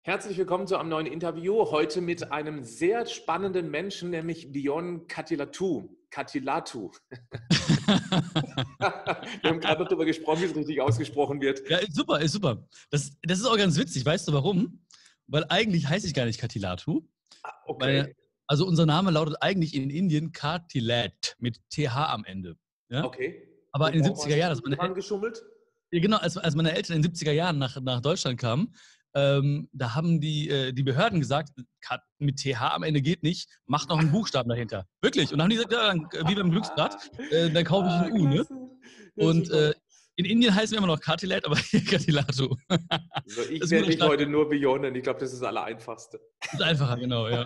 Herzlich willkommen zu einem neuen Interview. Heute mit einem sehr spannenden Menschen, nämlich Bion Katilatu. Katilatu. Wir haben gerade noch darüber gesprochen, wie es richtig ausgesprochen wird. Ja, ist super, ist super. Das ist auch ganz witzig, weißt du warum? Weil eigentlich heiße ich gar nicht Katilatu. Okay, Also unser Name lautet eigentlich in Indien Katilat mit TH am Ende. Ja? okay. Aber Und in den warum 70er hast du Jahren, hinten dran geschummelt? ja, genau, als meine Eltern in den 70er Jahren nach Deutschland kamen, da haben die Behörden gesagt, mit TH am Ende geht nicht, mach noch einen Buchstaben dahinter. Wirklich. Und dann haben die gesagt, ja, dann, wie beim Glücksrad, dann kaufe ich ein U, ne? Klasse. Ja, Und super. in Indien heißen wir immer noch Katilat, aber hier Katilatu. So, Das ich ist ein werde guter dich Start. heute nur Bion nennen. Ich glaube, das ist das Allereinfachste. Ist einfacher, genau, ja.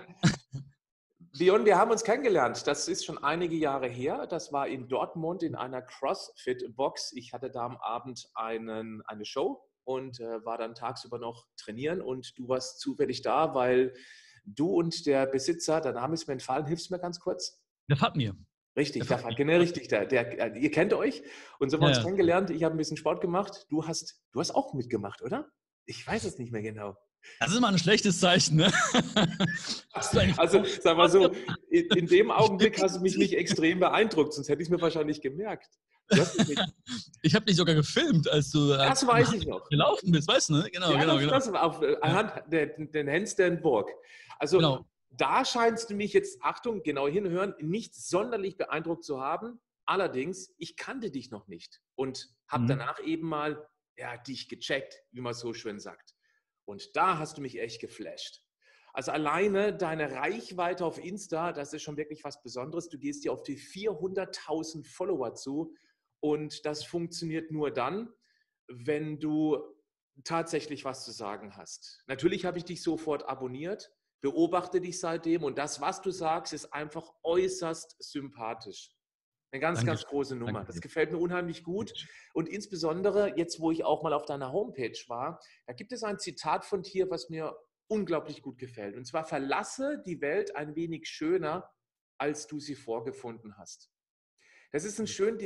Bion, wir haben uns kennengelernt. Das ist schon einige Jahre her. Das war in Dortmund in einer CrossFit-Box. Ich hatte da am Abend eine Show und war dann tagsüber noch trainieren. Und du warst zufällig da, weil du und der Besitzer, der Name ist mir entfallen, hilfst du mir ganz kurz? Der Fatmir. Richtig, Der der, Fatmir. genau richtig. Ihr kennt euch und so haben wir Ja, uns ja. kennengelernt. Ich habe ein bisschen Sport gemacht. Du hast auch mitgemacht, oder? Ich weiß es nicht mehr genau. Das ist immer ein schlechtes Zeichen, ne? Hast du eigentlich Also, auch sag mal Sport so, gemacht? in dem Augenblick hast du mich nicht Stimmt. extrem beeindruckt, sonst hätte ich es mir wahrscheinlich gemerkt. Du hast mich mit, Ich habe dich sogar gefilmt, als du das weiß ich noch. gelaufen bist, weißt du, ne? Genau, Ja, genau, genau. das war auf, Ja, anhand den Handstand Walk. Also, genau. da scheinst du mich jetzt, Achtung, genau hinhören, nicht sonderlich beeindruckt zu haben. Allerdings, ich kannte dich noch nicht und habe Mhm. danach eben mal dich gecheckt, wie man so schön sagt. Und da hast du mich echt geflasht. Also alleine deine Reichweite auf Insta, das ist schon wirklich was Besonderes. Du gehst ja auf die 400.000 Follower zu und das funktioniert nur dann, wenn du tatsächlich was zu sagen hast. Natürlich habe ich dich sofort abonniert, beobachte dich seitdem und das, was du sagst, ist einfach äußerst sympathisch. Eine ganz, ganz Dankeschön. große Nummer. Danke Das dir. gefällt mir unheimlich gut. Dankeschön. Und insbesondere jetzt, wo ich auch mal auf deiner Homepage war, da gibt es ein Zitat von dir, was mir unglaublich gut gefällt. Und zwar: Verlasse die Welt ein wenig schöner, als du sie vorgefunden hast. Das ist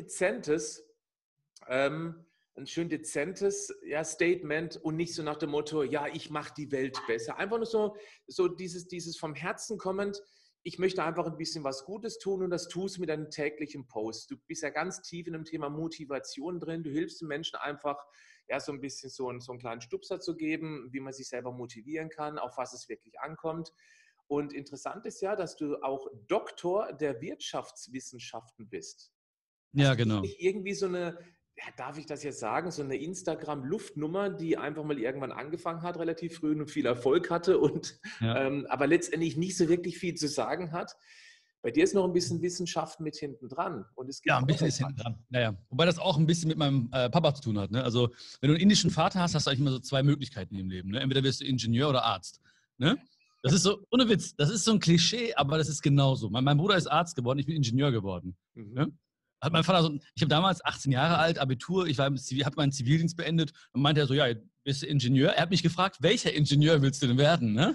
ein schön dezentes Statement und nicht so nach dem Motto, ja, ich mache die Welt besser. Einfach nur so dieses vom Herzen kommend, ich möchte einfach ein bisschen was Gutes tun und das tust du mit deinem täglichen Post. Du bist ja ganz tief in dem Thema Motivation drin. Du hilfst den Menschen einfach, so ein bisschen so einen kleinen Stupser zu geben, wie man sich selber motivieren kann, auf was es wirklich ankommt. Und interessant ist ja, dass du auch Doktor der Wirtschaftswissenschaften bist. Ja, Hast du genau. nicht irgendwie so eine, darf ich das jetzt sagen, so eine Instagram-Luftnummer, die einfach mal irgendwann angefangen hat, relativ früh und viel Erfolg hatte und Ja. aber letztendlich nicht so wirklich viel zu sagen hat? Bei dir ist noch ein bisschen Wissenschaft mit hinten dran und es Ja, gibt ein auch bisschen ist hinten etwas. dran. Naja. Wobei das auch ein bisschen mit meinem Papa zu tun hat. Ne? Also, wenn du einen indischen Vater hast, hast du eigentlich immer so zwei Möglichkeiten im Leben. Ne? Entweder wirst du Ingenieur oder Arzt. Ne? Das ist so, ohne Witz, das ist so ein Klischee, aber das ist genauso. Mein Bruder ist Arzt geworden, ich bin Ingenieur geworden. Mhm. Ne? Hat mein Vater so, ich habe damals 18 Jahre alt, Abitur, ich habe meinen Zivildienst beendet und meinte er so, ja, bist du Ingenieur? Er hat mich gefragt, welcher Ingenieur willst du denn werden? Ne?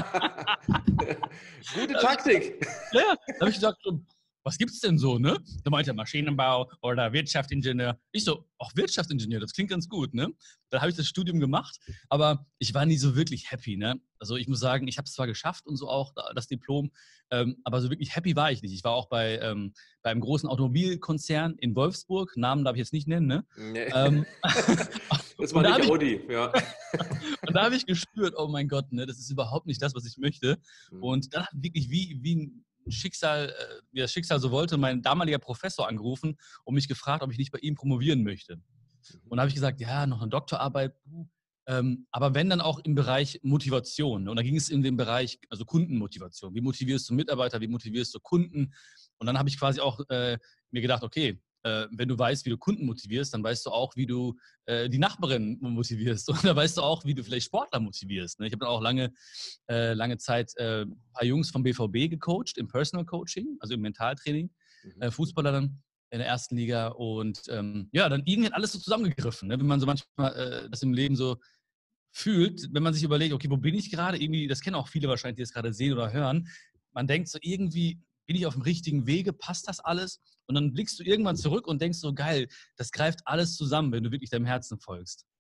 Gute Da habe ich gesagt, Taktik. ja, ja. Da habe ich gesagt, so, was gibt's denn so, ne? Da meinte er Maschinenbau oder Wirtschaftsingenieur. Ich so, auch Wirtschaftsingenieur, das klingt ganz gut, ne? Dann habe ich das Studium gemacht, aber ich war nie so wirklich happy, ne? Also ich muss sagen, ich habe es zwar geschafft und so auch das Diplom, aber so wirklich happy war ich nicht. Ich war auch bei einem großen Automobilkonzern in Wolfsburg, Namen darf ich jetzt nicht nennen, ne? Nee. Ähm, Das und war da nicht habe ich Audi, ja. und da habe ich gespürt, oh mein Gott, ne, das ist überhaupt nicht das, was ich möchte. Mhm. Und dann hat wirklich wie ein Schicksal, wie das Schicksal so wollte, mein damaliger Professor angerufen und mich gefragt, ob ich nicht bei ihm promovieren möchte. Mhm. Und da habe ich gesagt, ja, noch eine Doktorarbeit, aber wenn dann auch im Bereich Motivation. Und da ging es in den Bereich, also Kundenmotivation. Wie motivierst du Mitarbeiter, wie motivierst du Kunden? Und dann habe ich quasi auch mir gedacht, okay, wenn du weißt, wie du Kunden motivierst, dann weißt du auch, wie du die Nachbarin motivierst. Und da weißt du auch, wie du vielleicht Sportler motivierst. Ne? Ich habe dann auch lange Zeit ein paar Jungs vom BVB gecoacht, im Personal Coaching, also im Mentaltraining, Mhm. Fußballer dann in der ersten Liga. Und ja, dann irgendwie hat alles so zusammengegriffen. Ne? Wenn man so manchmal das im Leben so fühlt, wenn man sich überlegt, okay, wo bin ich gerade? Irgendwie, das kennen auch viele wahrscheinlich, die das gerade sehen oder hören. Man denkt so, irgendwie bin ich auf dem richtigen Wege, passt das alles? Und dann blickst du irgendwann zurück und denkst so, geil, das greift alles zusammen, wenn du wirklich deinem Herzen folgst.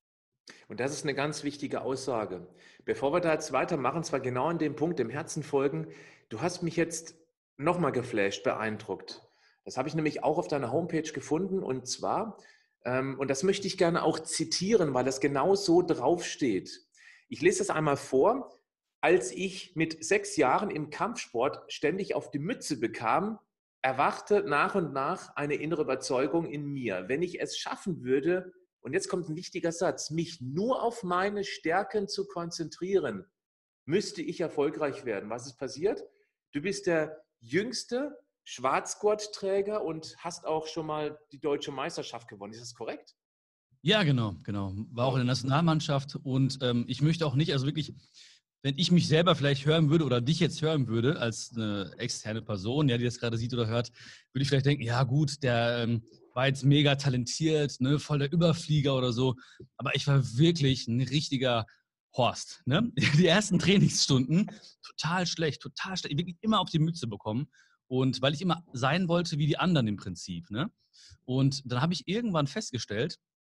Und das ist eine ganz wichtige Aussage. Bevor wir da jetzt weitermachen, zwar genau an dem Punkt, dem Herzen folgen, du hast mich jetzt nochmal geflasht, beeindruckt. Das habe ich nämlich auch auf deiner Homepage gefunden und zwar, und das möchte ich gerne auch zitieren, weil das genau so draufsteht. Ich lese das einmal vor. Als ich mit 6 Jahren im Kampfsport ständig auf die Mütze bekam, erwachte nach und nach eine innere Überzeugung in mir. Wenn ich es schaffen würde, und jetzt kommt ein wichtiger Satz, mich nur auf meine Stärken zu konzentrieren, müsste ich erfolgreich werden. Was ist passiert? Du bist der jüngste Schwarzgurtträger und hast auch schon mal die deutsche Meisterschaft gewonnen. Ist das korrekt? Ja, genau, genau. War auch in Wow. der Nationalmannschaft und ich möchte auch nicht, also wirklich, wenn ich mich selber vielleicht hören würde oder dich jetzt hören würde als eine externe Person, ja, die das gerade sieht oder hört, würde ich vielleicht denken, ja gut, der war jetzt mega talentiert, ne, voll der Überflieger oder so. Aber ich war wirklich ein richtiger Horst. Ne? Die ersten Trainingsstunden total schlecht, wirklich immer auf die Mütze bekommen. Und weil ich immer sein wollte wie die anderen im Prinzip. Ne? Und dann habe ich irgendwann festgestellt,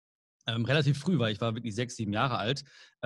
relativ früh, weil ich war wirklich 6, 7 Jahre alt.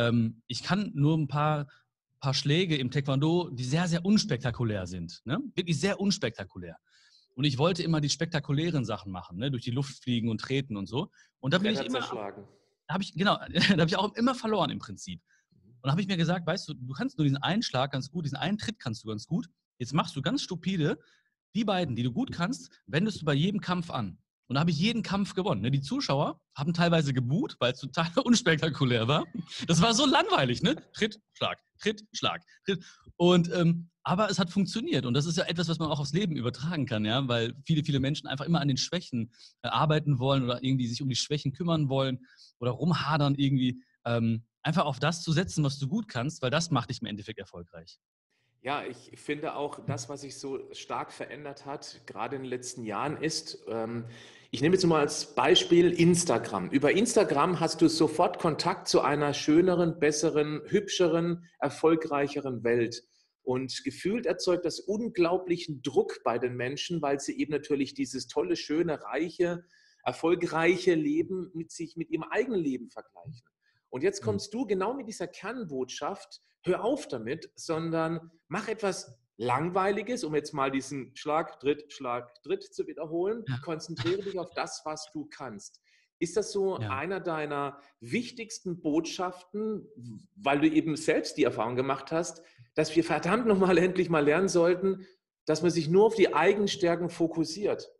Ich kann nur ein paar Schläge im Taekwondo, die sehr, sehr unspektakulär sind. Ne? Wirklich sehr unspektakulär. Und ich wollte immer die spektakulären Sachen machen, ne? Durch die Luft fliegen und treten und so. Und da bin ich Bretter immer, zerschlagen. genau, da habe ich auch immer verloren im Prinzip. Und da habe ich mir gesagt, weißt du, du kannst nur diesen einen Schlag ganz gut, diesen einen Tritt kannst du ganz gut. Jetzt machst du ganz stupide die beiden, die du gut kannst, wendest du bei jedem Kampf an. Und da habe ich jeden Kampf gewonnen. Ne? Die Zuschauer haben teilweise geboot, weil es total unspektakulär war. Das war so langweilig, ne? Tritt, Schlag, Tritt, Schlag, Tritt. Und aber es hat funktioniert. Und das ist ja etwas, was man auch aufs Leben übertragen kann, ja, weil viele, viele Menschen einfach immer an den Schwächen arbeiten wollen oder irgendwie sich um die Schwächen kümmern wollen oder rumhadern irgendwie. Einfach auf das zu setzen, was du gut kannst, weil das macht dich im Endeffekt erfolgreich. Ja, ich finde auch, das, was sich so stark verändert hat, gerade in den letzten Jahren, ist, ich nehme jetzt mal als Beispiel Instagram. Über Instagram hast du sofort Kontakt zu einer schöneren, besseren, hübscheren, erfolgreicheren Welt. Und gefühlt erzeugt das unglaublichen Druck bei den Menschen, weil sie eben natürlich dieses tolle, schöne, reiche, erfolgreiche Leben mit ihrem eigenen Leben vergleichen. Und jetzt Mhm. kommst du genau mit dieser Kernbotschaft, hör auf damit, sondern mach etwas Langweiliges, um jetzt mal diesen Schlag, Tritt zu wiederholen. Ja, Konzentriere dich auf das, was du kannst. Ist das so ja. einer deiner wichtigsten Botschaften, weil du eben selbst die Erfahrung gemacht hast, dass wir verdammt nochmal endlich mal lernen sollten, dass man sich nur auf die eigenen Stärken fokussiert?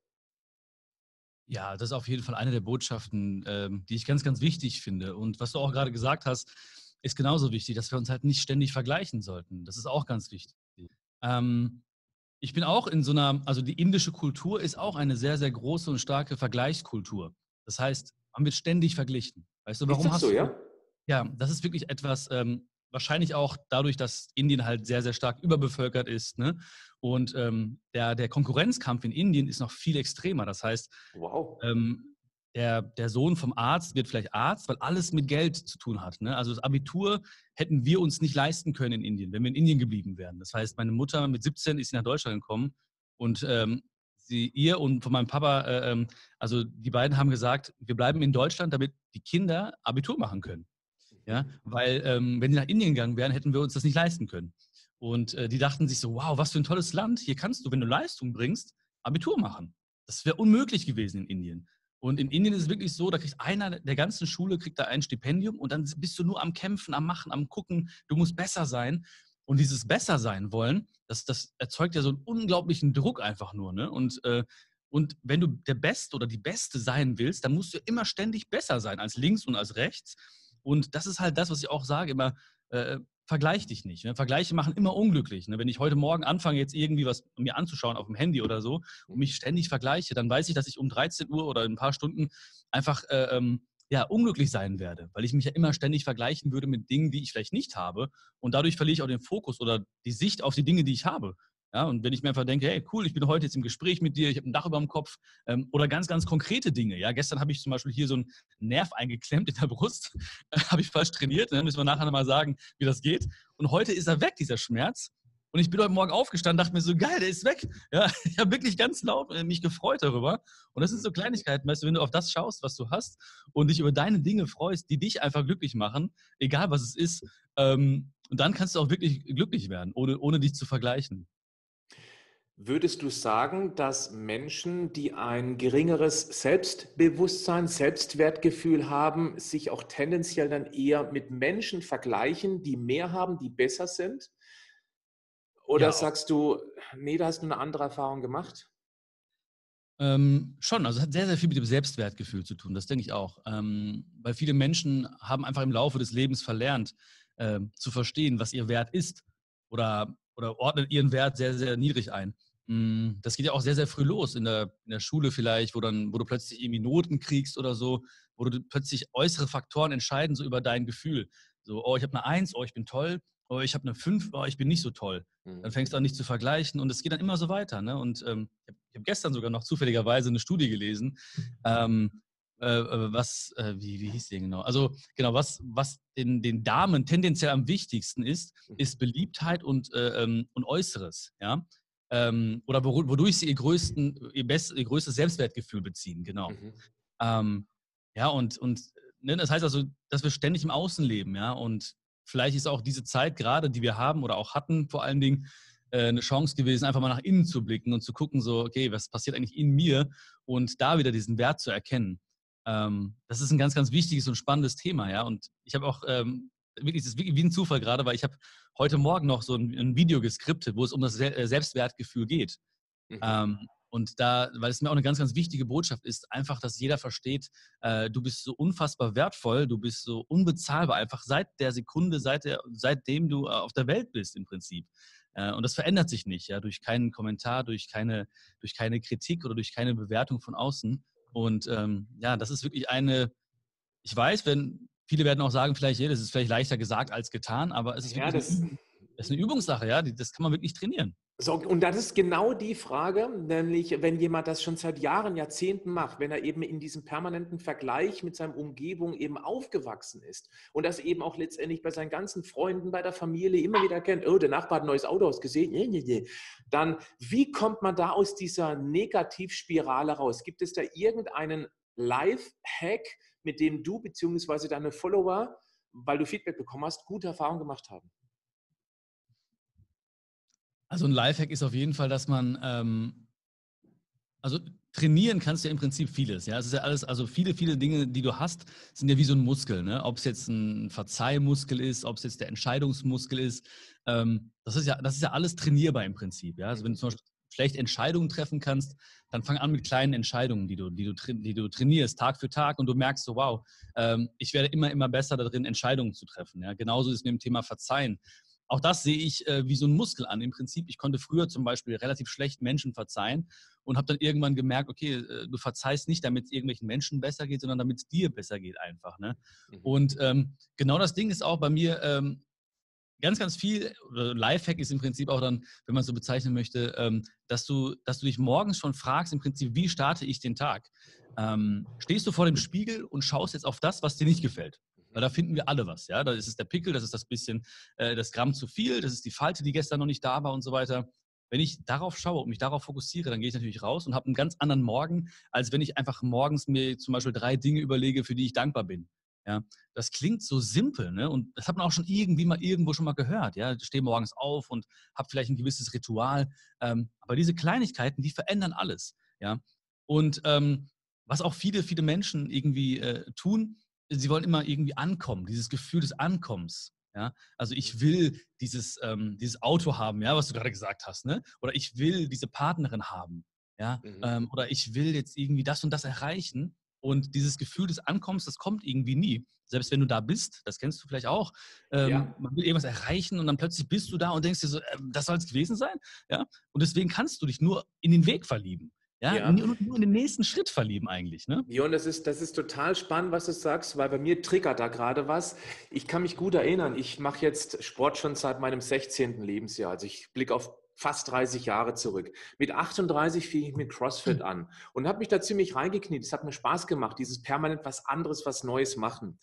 Ja, das ist auf jeden Fall eine der Botschaften, die ich ganz, ganz wichtig finde. Und was du auch gerade gesagt hast, ist genauso wichtig, dass wir uns halt nicht ständig vergleichen sollten. Das ist auch ganz wichtig. Ähm, Ich bin auch in so einer, also die indische Kultur ist auch eine sehr, sehr große und starke Vergleichskultur. Das heißt, man wird ständig verglichen. Weißt du, Ist warum das so, hast ja? du, ja, das ist wirklich etwas, wahrscheinlich auch dadurch, dass Indien halt sehr, sehr stark überbevölkert ist. Ne? Und der Konkurrenzkampf in Indien ist noch viel extremer. Das heißt, Wow. der Sohn vom Arzt wird vielleicht Arzt, weil alles mit Geld zu tun hat. Ne? Also das Abitur hätten wir uns nicht leisten können in Indien, wenn wir in Indien geblieben wären. Das heißt, meine Mutter mit 17 ist nach Deutschland gekommen und ihr und von meinem Papa, also die beiden haben gesagt, wir bleiben in Deutschland, damit die Kinder Abitur machen können. Ja? Mhm. Weil wenn sie nach Indien gegangen wären, hätten wir uns das nicht leisten können. Und die dachten sich so, wow, was für ein tolles Land. Hier kannst du, wenn du Leistung bringst, Abitur machen. Das wäre unmöglich gewesen in Indien. Und in Indien ist es wirklich so, da kriegt einer der ganzen Schule kriegt da ein Stipendium und dann bist du nur am Kämpfen, am Machen, am Gucken. Du musst besser sein. Und dieses besser sein wollen, das erzeugt ja so einen unglaublichen Druck einfach nur. Ne? Und wenn du der Beste oder die Beste sein willst, dann musst du immer ständig besser sein als links und als rechts. Und das ist halt das, was ich auch sage, immer, vergleich dich nicht. Ne? Vergleiche machen immer unglücklich. Ne? Wenn ich heute Morgen anfange, jetzt irgendwie was mir anzuschauen auf dem Handy oder so und mich ständig vergleiche, dann weiß ich, dass ich um 13 Uhr oder in ein paar Stunden einfach ja, unglücklich sein werde, weil ich mich ja immer ständig vergleichen würde mit Dingen, die ich vielleicht nicht habe. Und dadurch verliere ich auch den Fokus oder die Sicht auf die Dinge, die ich habe. Ja, und wenn ich mir einfach denke, hey, cool, ich bin heute jetzt im Gespräch mit dir, ich habe ein Dach über dem Kopf oder ganz, ganz konkrete Dinge. Ja, gestern habe ich zum Beispiel hier so einen Nerv eingeklemmt in der Brust, habe ich falsch trainiert, dann müssen wir nachher nochmal sagen, wie das geht. Und heute ist er weg, dieser Schmerz. Und ich bin heute Morgen aufgestanden, dachte mir so, geil, der ist weg. Ja, ich habe wirklich ganz laut mich gefreut darüber. Und das sind so Kleinigkeiten, weißt du, wenn du auf das schaust, was du hast und dich über deine Dinge freust, die dich einfach glücklich machen, egal was es ist, und dann kannst du auch wirklich glücklich werden, ohne dich zu vergleichen. Würdest du sagen, dass Menschen, die ein geringeres Selbstbewusstsein, Selbstwertgefühl haben, sich auch tendenziell dann eher mit Menschen vergleichen, die mehr haben, die besser sind? Oder Ja, sagst du, nee, da hast du eine andere Erfahrung gemacht? schon, also es hat sehr, sehr viel mit dem Selbstwertgefühl zu tun, das denke ich auch. Weil viele Menschen haben einfach im Laufe des Lebens verlernt, zu verstehen, was ihr Wert ist oder ordnen ihren Wert sehr, sehr niedrig ein. Das geht ja auch sehr, sehr früh los in der Schule vielleicht, wo du plötzlich irgendwie Noten kriegst oder so, wo du plötzlich äußere Faktoren entscheiden so über dein Gefühl. So, oh, ich habe eine Eins, oh, ich bin toll, oh, ich habe eine 5, oh, ich bin nicht so toll. Dann Mhm. fängst du an, nicht zu vergleichen und es geht dann immer so weiter. Ne? Und ich hab gestern sogar noch zufälligerweise eine Studie gelesen, wie hieß die denn genau? Also genau, was den Damen tendenziell am wichtigsten ist Beliebtheit und Äußeres, ja. Oder wodurch sie ihr größtes Selbstwertgefühl beziehen, genau. Mhm. Ähm, ja, und ne, das heißt also, dass wir ständig im Außen leben, ja. Und vielleicht ist auch diese Zeit gerade, die wir haben oder auch hatten, vor allen Dingen eine Chance gewesen, einfach mal nach innen zu blicken und zu gucken, so, okay, was passiert eigentlich in mir und da wieder diesen Wert zu erkennen. Das ist ein ganz, ganz wichtiges und spannendes Thema, ja. Und ich habe auch wirklich, das ist wirklich wie ein Zufall gerade, weil ich habe heute Morgen noch so ein Video geskriptet, wo es um das Selbstwertgefühl geht. Mhm. Und da, weil es mir auch eine ganz, ganz wichtige Botschaft ist, einfach, dass jeder versteht, du bist so unfassbar wertvoll, du bist so unbezahlbar, einfach seit der Sekunde, seitdem du auf der Welt bist im Prinzip. Und das verändert sich nicht, ja, durch keinen Kommentar, durch keine Kritik oder durch keine Bewertung von außen. Und ja, das ist wirklich ich weiß, viele werden auch sagen, vielleicht, ja, das ist vielleicht leichter gesagt als getan, aber es ist Ja, wirklich das ist eine Übungssache, ja, das kann man wirklich trainieren. so, und das ist genau die Frage, nämlich wenn jemand das schon seit Jahren, Jahrzehnten macht, wenn er eben in diesem permanenten Vergleich mit seiner Umgebung eben aufgewachsen ist und das eben auch letztendlich bei seinen ganzen Freunden, bei der Familie immer wieder kennt, oh, der Nachbar hat ein neues Auto ausgesehen, nee, nee, nee. Dann, wie kommt man da aus dieser Negativspirale raus? Gibt es da irgendeinen Life-Hack, mit dem du bzw. deine Follower, weil du Feedback bekommen hast, gute Erfahrungen gemacht haben? Also ein Lifehack ist auf jeden Fall, dass man, also trainieren kannst du ja im Prinzip vieles. Ja, es ist ja alles, also viele, viele Dinge, die du hast, sind ja wie so ein Muskel. Ne? Ob es jetzt ein Verzeihmuskel ist, ob es jetzt der Entscheidungsmuskel ist, das ist ja alles trainierbar im Prinzip. Ja? Also wenn du Mhm. zum Beispiel schlecht Entscheidungen treffen kannst, dann fang an mit kleinen Entscheidungen, die du trainierst Tag für Tag und du merkst so, wow, ich werde immer, immer besser darin, Entscheidungen zu treffen. Ja? Genauso ist es mit dem Thema Verzeihen. Auch das sehe ich wie so ein Muskel an. Im Prinzip, ich konnte früher zum Beispiel relativ schlecht Menschen verzeihen und habe dann irgendwann gemerkt, okay, du verzeihst nicht, damit es irgendwelchen Menschen besser geht, sondern damit es dir besser geht einfach. Ne? Mhm. Und genau das Ding ist auch bei mir ganz, ganz viel, oder Lifehack ist im Prinzip auch dann, wenn man es so bezeichnen möchte, dass du dich morgens schon fragst, im Prinzip, wie starte ich den Tag? Stehst du vor dem Spiegel und schaust jetzt auf das, was dir nicht gefällt? Weil da finden wir alle was, ja. Da ist es der Pickel, das ist das bisschen, das Gramm zu viel, das ist die Falte, die gestern noch nicht da war und so weiter. Wenn ich darauf schaue und mich darauf fokussiere, dann gehe ich natürlich raus und habe einen ganz anderen Morgen, als wenn ich einfach morgens mir zum Beispiel 3 Dinge überlege, für die ich dankbar bin. Ja, das klingt so simpel, ne? Und das hat man auch schon irgendwie mal irgendwo schon mal gehört. Ja, ich stehe morgens auf und habe vielleicht ein gewisses Ritual. Aber diese Kleinigkeiten, die verändern alles. Ja, und was auch viele, viele Menschen irgendwie tun, sie wollen immer irgendwie ankommen, dieses Gefühl des Ankommens. Ja, also ich will dieses Auto haben, ja, was du gerade gesagt hast, ne? Oder ich will diese Partnerin haben, ja, Mhm. oder ich will jetzt irgendwie das und das erreichen. Und dieses Gefühl des Ankommens, das kommt irgendwie nie. Selbst wenn du da bist, das kennst du vielleicht auch, Ja, man will irgendwas erreichen und dann plötzlich bist du da und denkst dir so, das soll es gewesen sein? Ja? Und deswegen kannst du dich nur in den Weg verlieben. Ja? ja. Nur in den nächsten Schritt verlieben eigentlich. Ne? Björn, das ist total spannend, was du sagst, weil bei mir triggert da gerade was. Ich kann mich gut erinnern, ich mache jetzt Sport schon seit meinem 16. Lebensjahr. Also ich blicke auf fast 30 Jahre zurück. Mit 38 fing ich mit CrossFit an und habe mich da ziemlich reingekniet. Es hat mir Spaß gemacht, dieses permanent was anderes, was Neues machen.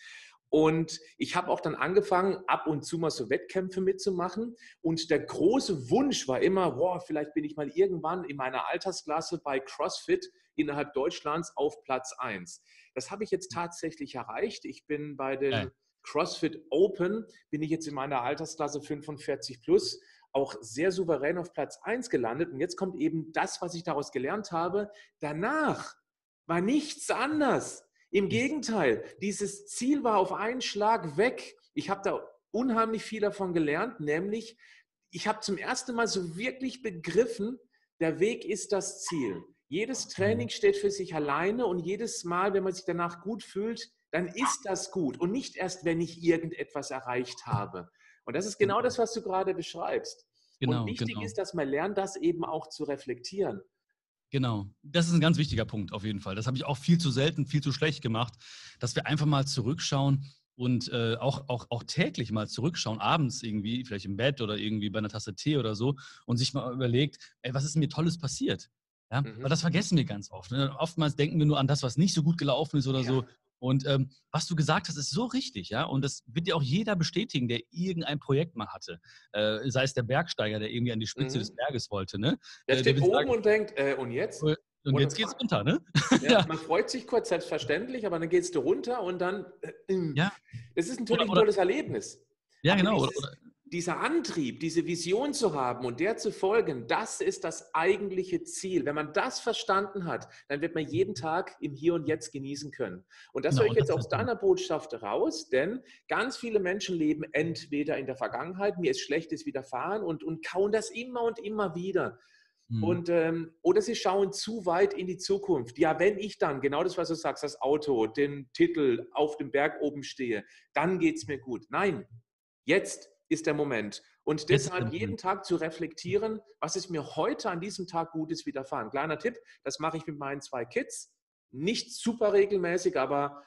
Und ich habe auch dann angefangen, ab und zu mal so Wettkämpfe mitzumachen. Und der große Wunsch war immer, boah, vielleicht bin ich mal irgendwann in meiner Altersklasse bei CrossFit innerhalb Deutschlands auf Platz 1. Das habe ich jetzt tatsächlich erreicht. Ich bin bei Geil. den CrossFit Open, bin ich jetzt in meiner Altersklasse 45 plus, auch sehr souverän auf Platz 1 gelandet. Und jetzt kommt eben das, was ich daraus gelernt habe. Danach war nichts anders. Im Gegenteil, dieses Ziel war auf einen Schlag weg. Ich habe da unheimlich viel davon gelernt, nämlich ich habe zum ersten Mal so wirklich begriffen, der Weg ist das Ziel. Jedes Training steht für sich alleine und jedes Mal, wenn man sich danach gut fühlt, dann ist das gut und nicht erst, wenn ich irgendetwas erreicht habe. Und das ist genau das, was du gerade beschreibst. Und Genau, wichtig genau. ist, dass man lernt, das eben auch zu reflektieren. Genau. Das ist ein ganz wichtiger Punkt auf jeden Fall. Das habe ich auch viel zu selten, viel zu schlecht gemacht, dass wir einfach mal zurückschauen und auch täglich mal zurückschauen, abends irgendwie, vielleicht im Bett oder irgendwie bei einer Tasse Tee oder so und sich mal überlegt, ey, was ist mir Tolles passiert? Ja, weil das vergessen wir ganz oft. Ne? Oftmals denken wir nur an das, was nicht so gut gelaufen ist oder Ja. so. Und was du gesagt hast, ist so richtig, ja. Und das wird dir auch jeder bestätigen, der irgendein Projekt mal hatte. Sei es der Bergsteiger, der irgendwie an die Spitze des Mhm. Berges wollte, ne? Der Der steht wird oben sagen, und denkt, und jetzt? und Oder jetzt geht's runter, ne? ja, Ja, man freut sich kurz, selbstverständlich, aber dann gehst du runter und dann, ja. das ist Oder, natürlich ein oder, tolles Erlebnis. ja, Aber genau. Oder, dieser Antrieb, diese Vision zu haben und der zu folgen, das ist das eigentliche Ziel. Wenn man das verstanden hat, dann wird man jeden Tag im Hier und Jetzt genießen können. Und das höre genau, ich und jetzt das ist aus der Punkt. deiner Botschaft raus, denn ganz viele Menschen leben entweder in der Vergangenheit, mir ist Schlechtes widerfahren und kauen das immer und immer wieder. Mhm. Oder sie schauen zu weit in die Zukunft. Ja, wenn ich dann, genau das, was du sagst, das Auto, den Titel auf dem Berg oben stehe, dann geht es mir gut. Nein, jetzt ist der Moment. Und Jetzt ist der deshalb jeden Moment. Tag zu reflektieren, was ist mir heute an diesem Tag Gutes widerfahren. Kleiner Tipp, das mache ich mit meinen 2 Kids. Nicht super regelmäßig, aber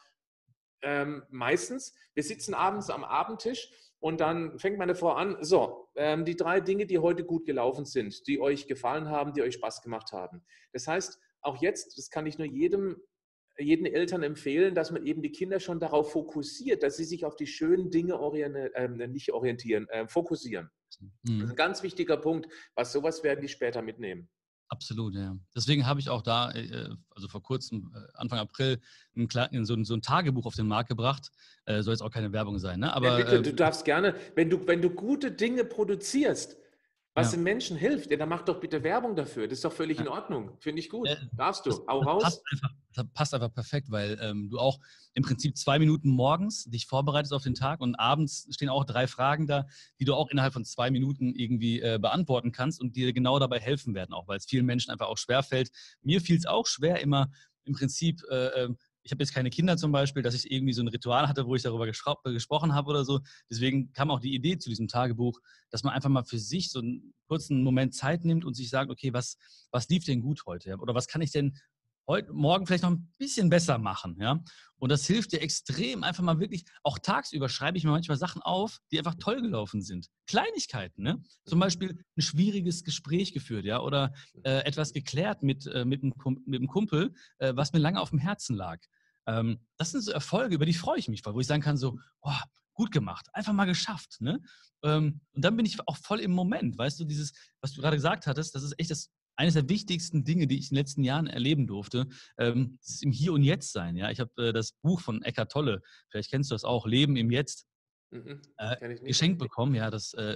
meistens. Wir sitzen abends am Abendtisch und dann fängt meine Frau an, so, die 3 Dinge, die heute gut gelaufen sind, die euch gefallen haben, die euch Spaß gemacht haben. Das heißt, auch jetzt, das kann ich nur jeden Eltern empfehlen, dass man eben die Kinder schon darauf fokussiert, dass sie sich auf die schönen Dinge nicht orientieren, fokussieren. Das ist Mhm. ein ganz wichtiger Punkt, was sowas werden die später mitnehmen. Absolut, ja. Deswegen habe ich auch da, also vor kurzem, Anfang April, so ein Tagebuch auf den Markt gebracht. Soll jetzt auch keine Werbung sein, ne? Ja, Aber bitte, du darfst gerne, wenn du gute Dinge produzierst, was ja. den Menschen hilft, ja, dann mach doch bitte Werbung dafür. Das ist doch völlig Ja. in Ordnung. Finde ich Äh, gut. Darfst Das, du. Hau das raus. das passt einfach perfekt, weil du auch im Prinzip 2 Minuten morgens dich vorbereitest auf den Tag und abends stehen auch 3 Fragen da, die du auch innerhalb von 2 Minuten irgendwie beantworten kannst und dir genau dabei helfen werden, auch weil es vielen Menschen einfach auch schwerfällt. Mir fiel es auch schwer, immer im Prinzip, ich habe jetzt keine Kinder zum Beispiel, dass ich irgendwie so ein Ritual hatte, wo ich darüber gesprochen habe oder so. Deswegen kam auch die Idee zu diesem Tagebuch, dass man einfach mal für sich so einen kurzen Moment Zeit nimmt und sich sagt, okay, was lief denn gut heute? Ja? Oder was kann ich denn heute, morgen vielleicht noch ein bisschen besser machen? Ja? Und das hilft dir extrem, einfach mal wirklich, auch tagsüber schreibe ich mir manchmal Sachen auf, die einfach toll gelaufen sind. Kleinigkeiten, ne? Zum Mhm. Beispiel ein schwieriges Gespräch geführt, ja, oder etwas geklärt mit einem Kumpel, was mir lange auf dem Herzen lag. Das sind so Erfolge, über die freue ich mich voll, wo ich sagen kann, so, oh, gut gemacht, einfach mal geschafft. Ne? Und dann bin ich auch voll im Moment, weißt du, dieses, was du gerade gesagt hattest, das ist echt eines der wichtigsten Dinge, die ich in den letzten Jahren erleben durfte, das im Hier und Jetzt sein. Ja? Ich habe das Buch von Eckhart Tolle, vielleicht kennst du das auch, Leben im Jetzt, Mhm. Kenne ich nicht. geschenkt bekommen. Ja,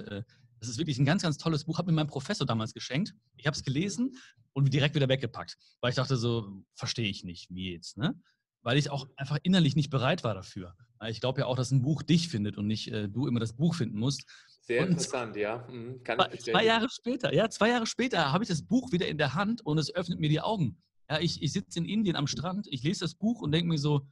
das ist wirklich ein ganz, ganz tolles Buch. Hat mir mein Professor damals geschenkt. Ich habe es Mhm. gelesen und direkt wieder weggepackt, weil ich dachte so, verstehe ich nicht, wie jetzt, ne? Weil ich auch einfach innerlich nicht bereit war dafür. Ich glaube ja auch, dass ein Buch dich findet und nicht du immer das Buch finden musst. Sehr Und interessant, ja. Mhm. Kann ich 2 Jahre bestätigen. später, ja, 2 Jahre später habe ich das Buch wieder in der Hand und es öffnet mir die Augen. Ja, ich sitze in Indien am Strand, ich lese das Buch und denke mir so,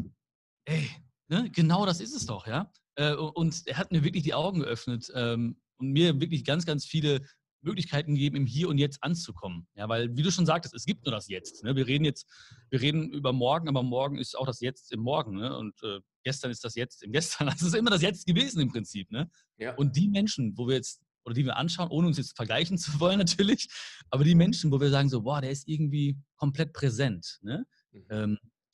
ey, ne, genau das ist es doch, ja. Und er hat mir wirklich die Augen geöffnet und mir wirklich ganz, ganz viele Möglichkeiten gegeben, im Hier und Jetzt anzukommen. Ja, weil, wie du schon sagtest, es gibt nur das Jetzt. Ne? Wir reden über morgen, aber morgen ist auch das Jetzt im Morgen. Ne? Und gestern ist das Jetzt im Gestern. Das ist immer das Jetzt gewesen im Prinzip. Ne? Ja. Und die Menschen, wo wir jetzt, oder die wir anschauen, ohne uns jetzt vergleichen zu wollen natürlich, aber die Menschen, wo wir sagen so, boah, der ist irgendwie komplett präsent. Ne? Mhm. Ähm,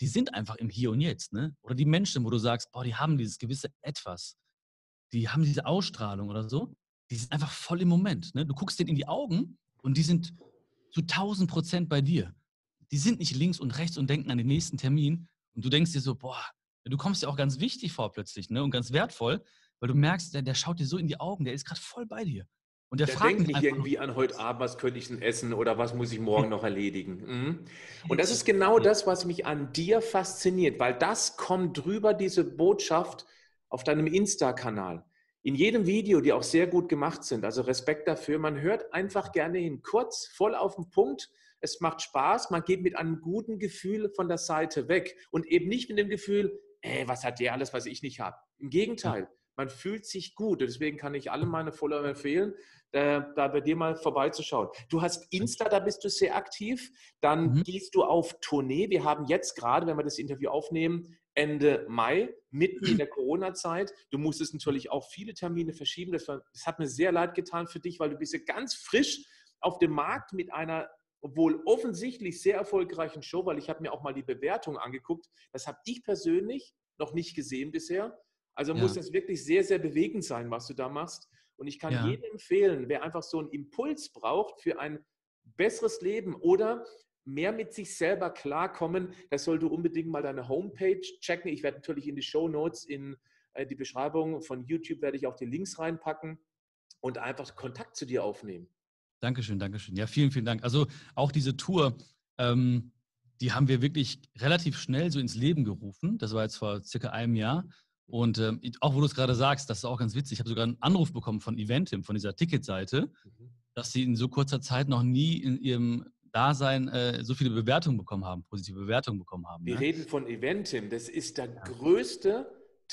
die sind einfach im Hier und Jetzt, ne? Oder die Menschen, wo du sagst, boah, die haben dieses gewisse Etwas, die haben diese Ausstrahlung oder so, die sind einfach voll im Moment, ne? Du guckst denen in die Augen und die sind zu 1000% bei dir. Die sind nicht links und rechts und denken an den nächsten Termin und du denkst dir so, boah, du kommst dir auch ganz wichtig vor plötzlich, ne? Und ganz wertvoll, weil du merkst, der schaut dir so in die Augen, der ist gerade voll bei dir. Und der Der fragt denkt nicht nicht einfach nur, irgendwie an heute Abend, was könnte ich denn essen oder was muss ich morgen noch erledigen. Und das ist richtig. genau das, was mich an dir fasziniert, weil das kommt drüber, diese Botschaft auf deinem Insta-Kanal. In jedem Video, die auch sehr gut gemacht sind, also Respekt dafür, man hört einfach gerne hin, kurz, voll auf den Punkt, es macht Spaß, man geht mit einem guten Gefühl von der Seite weg und eben nicht mit dem Gefühl, was hat der alles, was ich nicht habe. Im Ja, Gegenteil, man fühlt sich gut und deswegen kann ich allen meine Follower empfehlen, da bei dir mal vorbeizuschauen. Du hast Insta, da bist du sehr aktiv. Dann mhm. gehst du auf Tournee. Wir haben jetzt gerade, wenn wir das Interview aufnehmen, Ende Mai, mitten in der Corona-Zeit. Du musstest natürlich auch viele Termine verschieben. Das hat mir sehr leid getan für dich, weil du bist ja ganz frisch auf dem Markt mit einer wohl offensichtlich sehr erfolgreichen Show, weil ich habe mir auch mal die Bewertung angeguckt. Das habe ich persönlich noch nicht gesehen bisher. Also muss Ja, das wirklich sehr, sehr bewegend sein, was du da machst. Und ich kann ja. jedem empfehlen, wer einfach so einen Impuls braucht für ein besseres Leben oder mehr mit sich selber klarkommen, das sollte unbedingt mal deine Homepage checken. Ich werde natürlich in die Shownotes, in die Beschreibung von YouTube, werde ich auch die Links reinpacken und einfach Kontakt zu dir aufnehmen. Dankeschön, Dankeschön. Ja, vielen, vielen Dank. Also auch diese Tour, ähm, die haben wir wirklich relativ schnell so ins Leben gerufen. Das war jetzt vor circa einem Jahr. Und auch wo du es gerade sagst, das ist auch ganz witzig. Ich habe sogar einen Anruf bekommen von Eventim, von dieser Ticketseite, Mhm. dass sie in so kurzer Zeit noch nie in ihrem Dasein so viele Bewertungen bekommen haben, positive Bewertungen bekommen haben. Wir Ne? reden von Eventim. Das ist der Ja, größte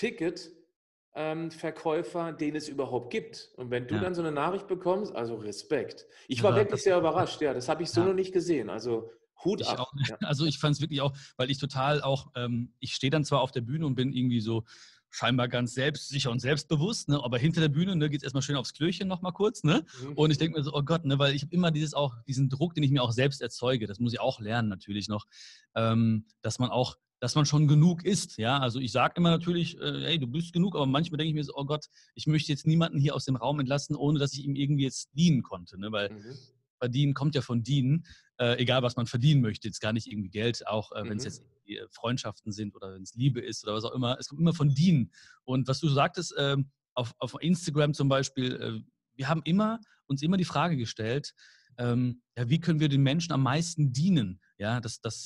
Ticketverkäufer, den es überhaupt gibt. Und wenn du ja. dann so eine Nachricht bekommst, also Respekt. Ich Das war war wirklich sehr tatsächlich. überrascht. Ja, das habe ich so Ja. noch nicht gesehen. Also Hut Ich ab. auch nicht. Ja. Also ich fand es wirklich auch, weil ich total auch, ich stehe dann zwar auf der Bühne und bin irgendwie so scheinbar ganz selbstsicher und selbstbewusst, ne, aber hinter der Bühne ne, geht es erstmal schön aufs Klöchen nochmal kurz. Ne? Und ich Mhm. denke mir so, oh Gott, ne, weil ich habe immer diesen Druck, den ich mir auch selbst erzeuge, das muss ich auch lernen natürlich noch, dass man schon genug ist. Ja? Also ich sage immer natürlich, hey, du bist genug, aber manchmal denke ich mir so, oh Gott, ich möchte jetzt niemanden hier aus dem Raum entlassen, ohne dass ich ihm irgendwie jetzt dienen konnte. Ne? Weil Mhm. verdienen kommt ja von dienen, egal was man verdienen möchte, jetzt gar nicht irgendwie Geld, auch wenn es Mhm. jetzt Freundschaften sind oder wenn es Liebe ist oder was auch immer, es kommt immer von dienen. Und was du sagtest, auf Instagram zum Beispiel, wir haben uns immer die Frage gestellt, ja, wie können wir den Menschen am meisten dienen? Ja,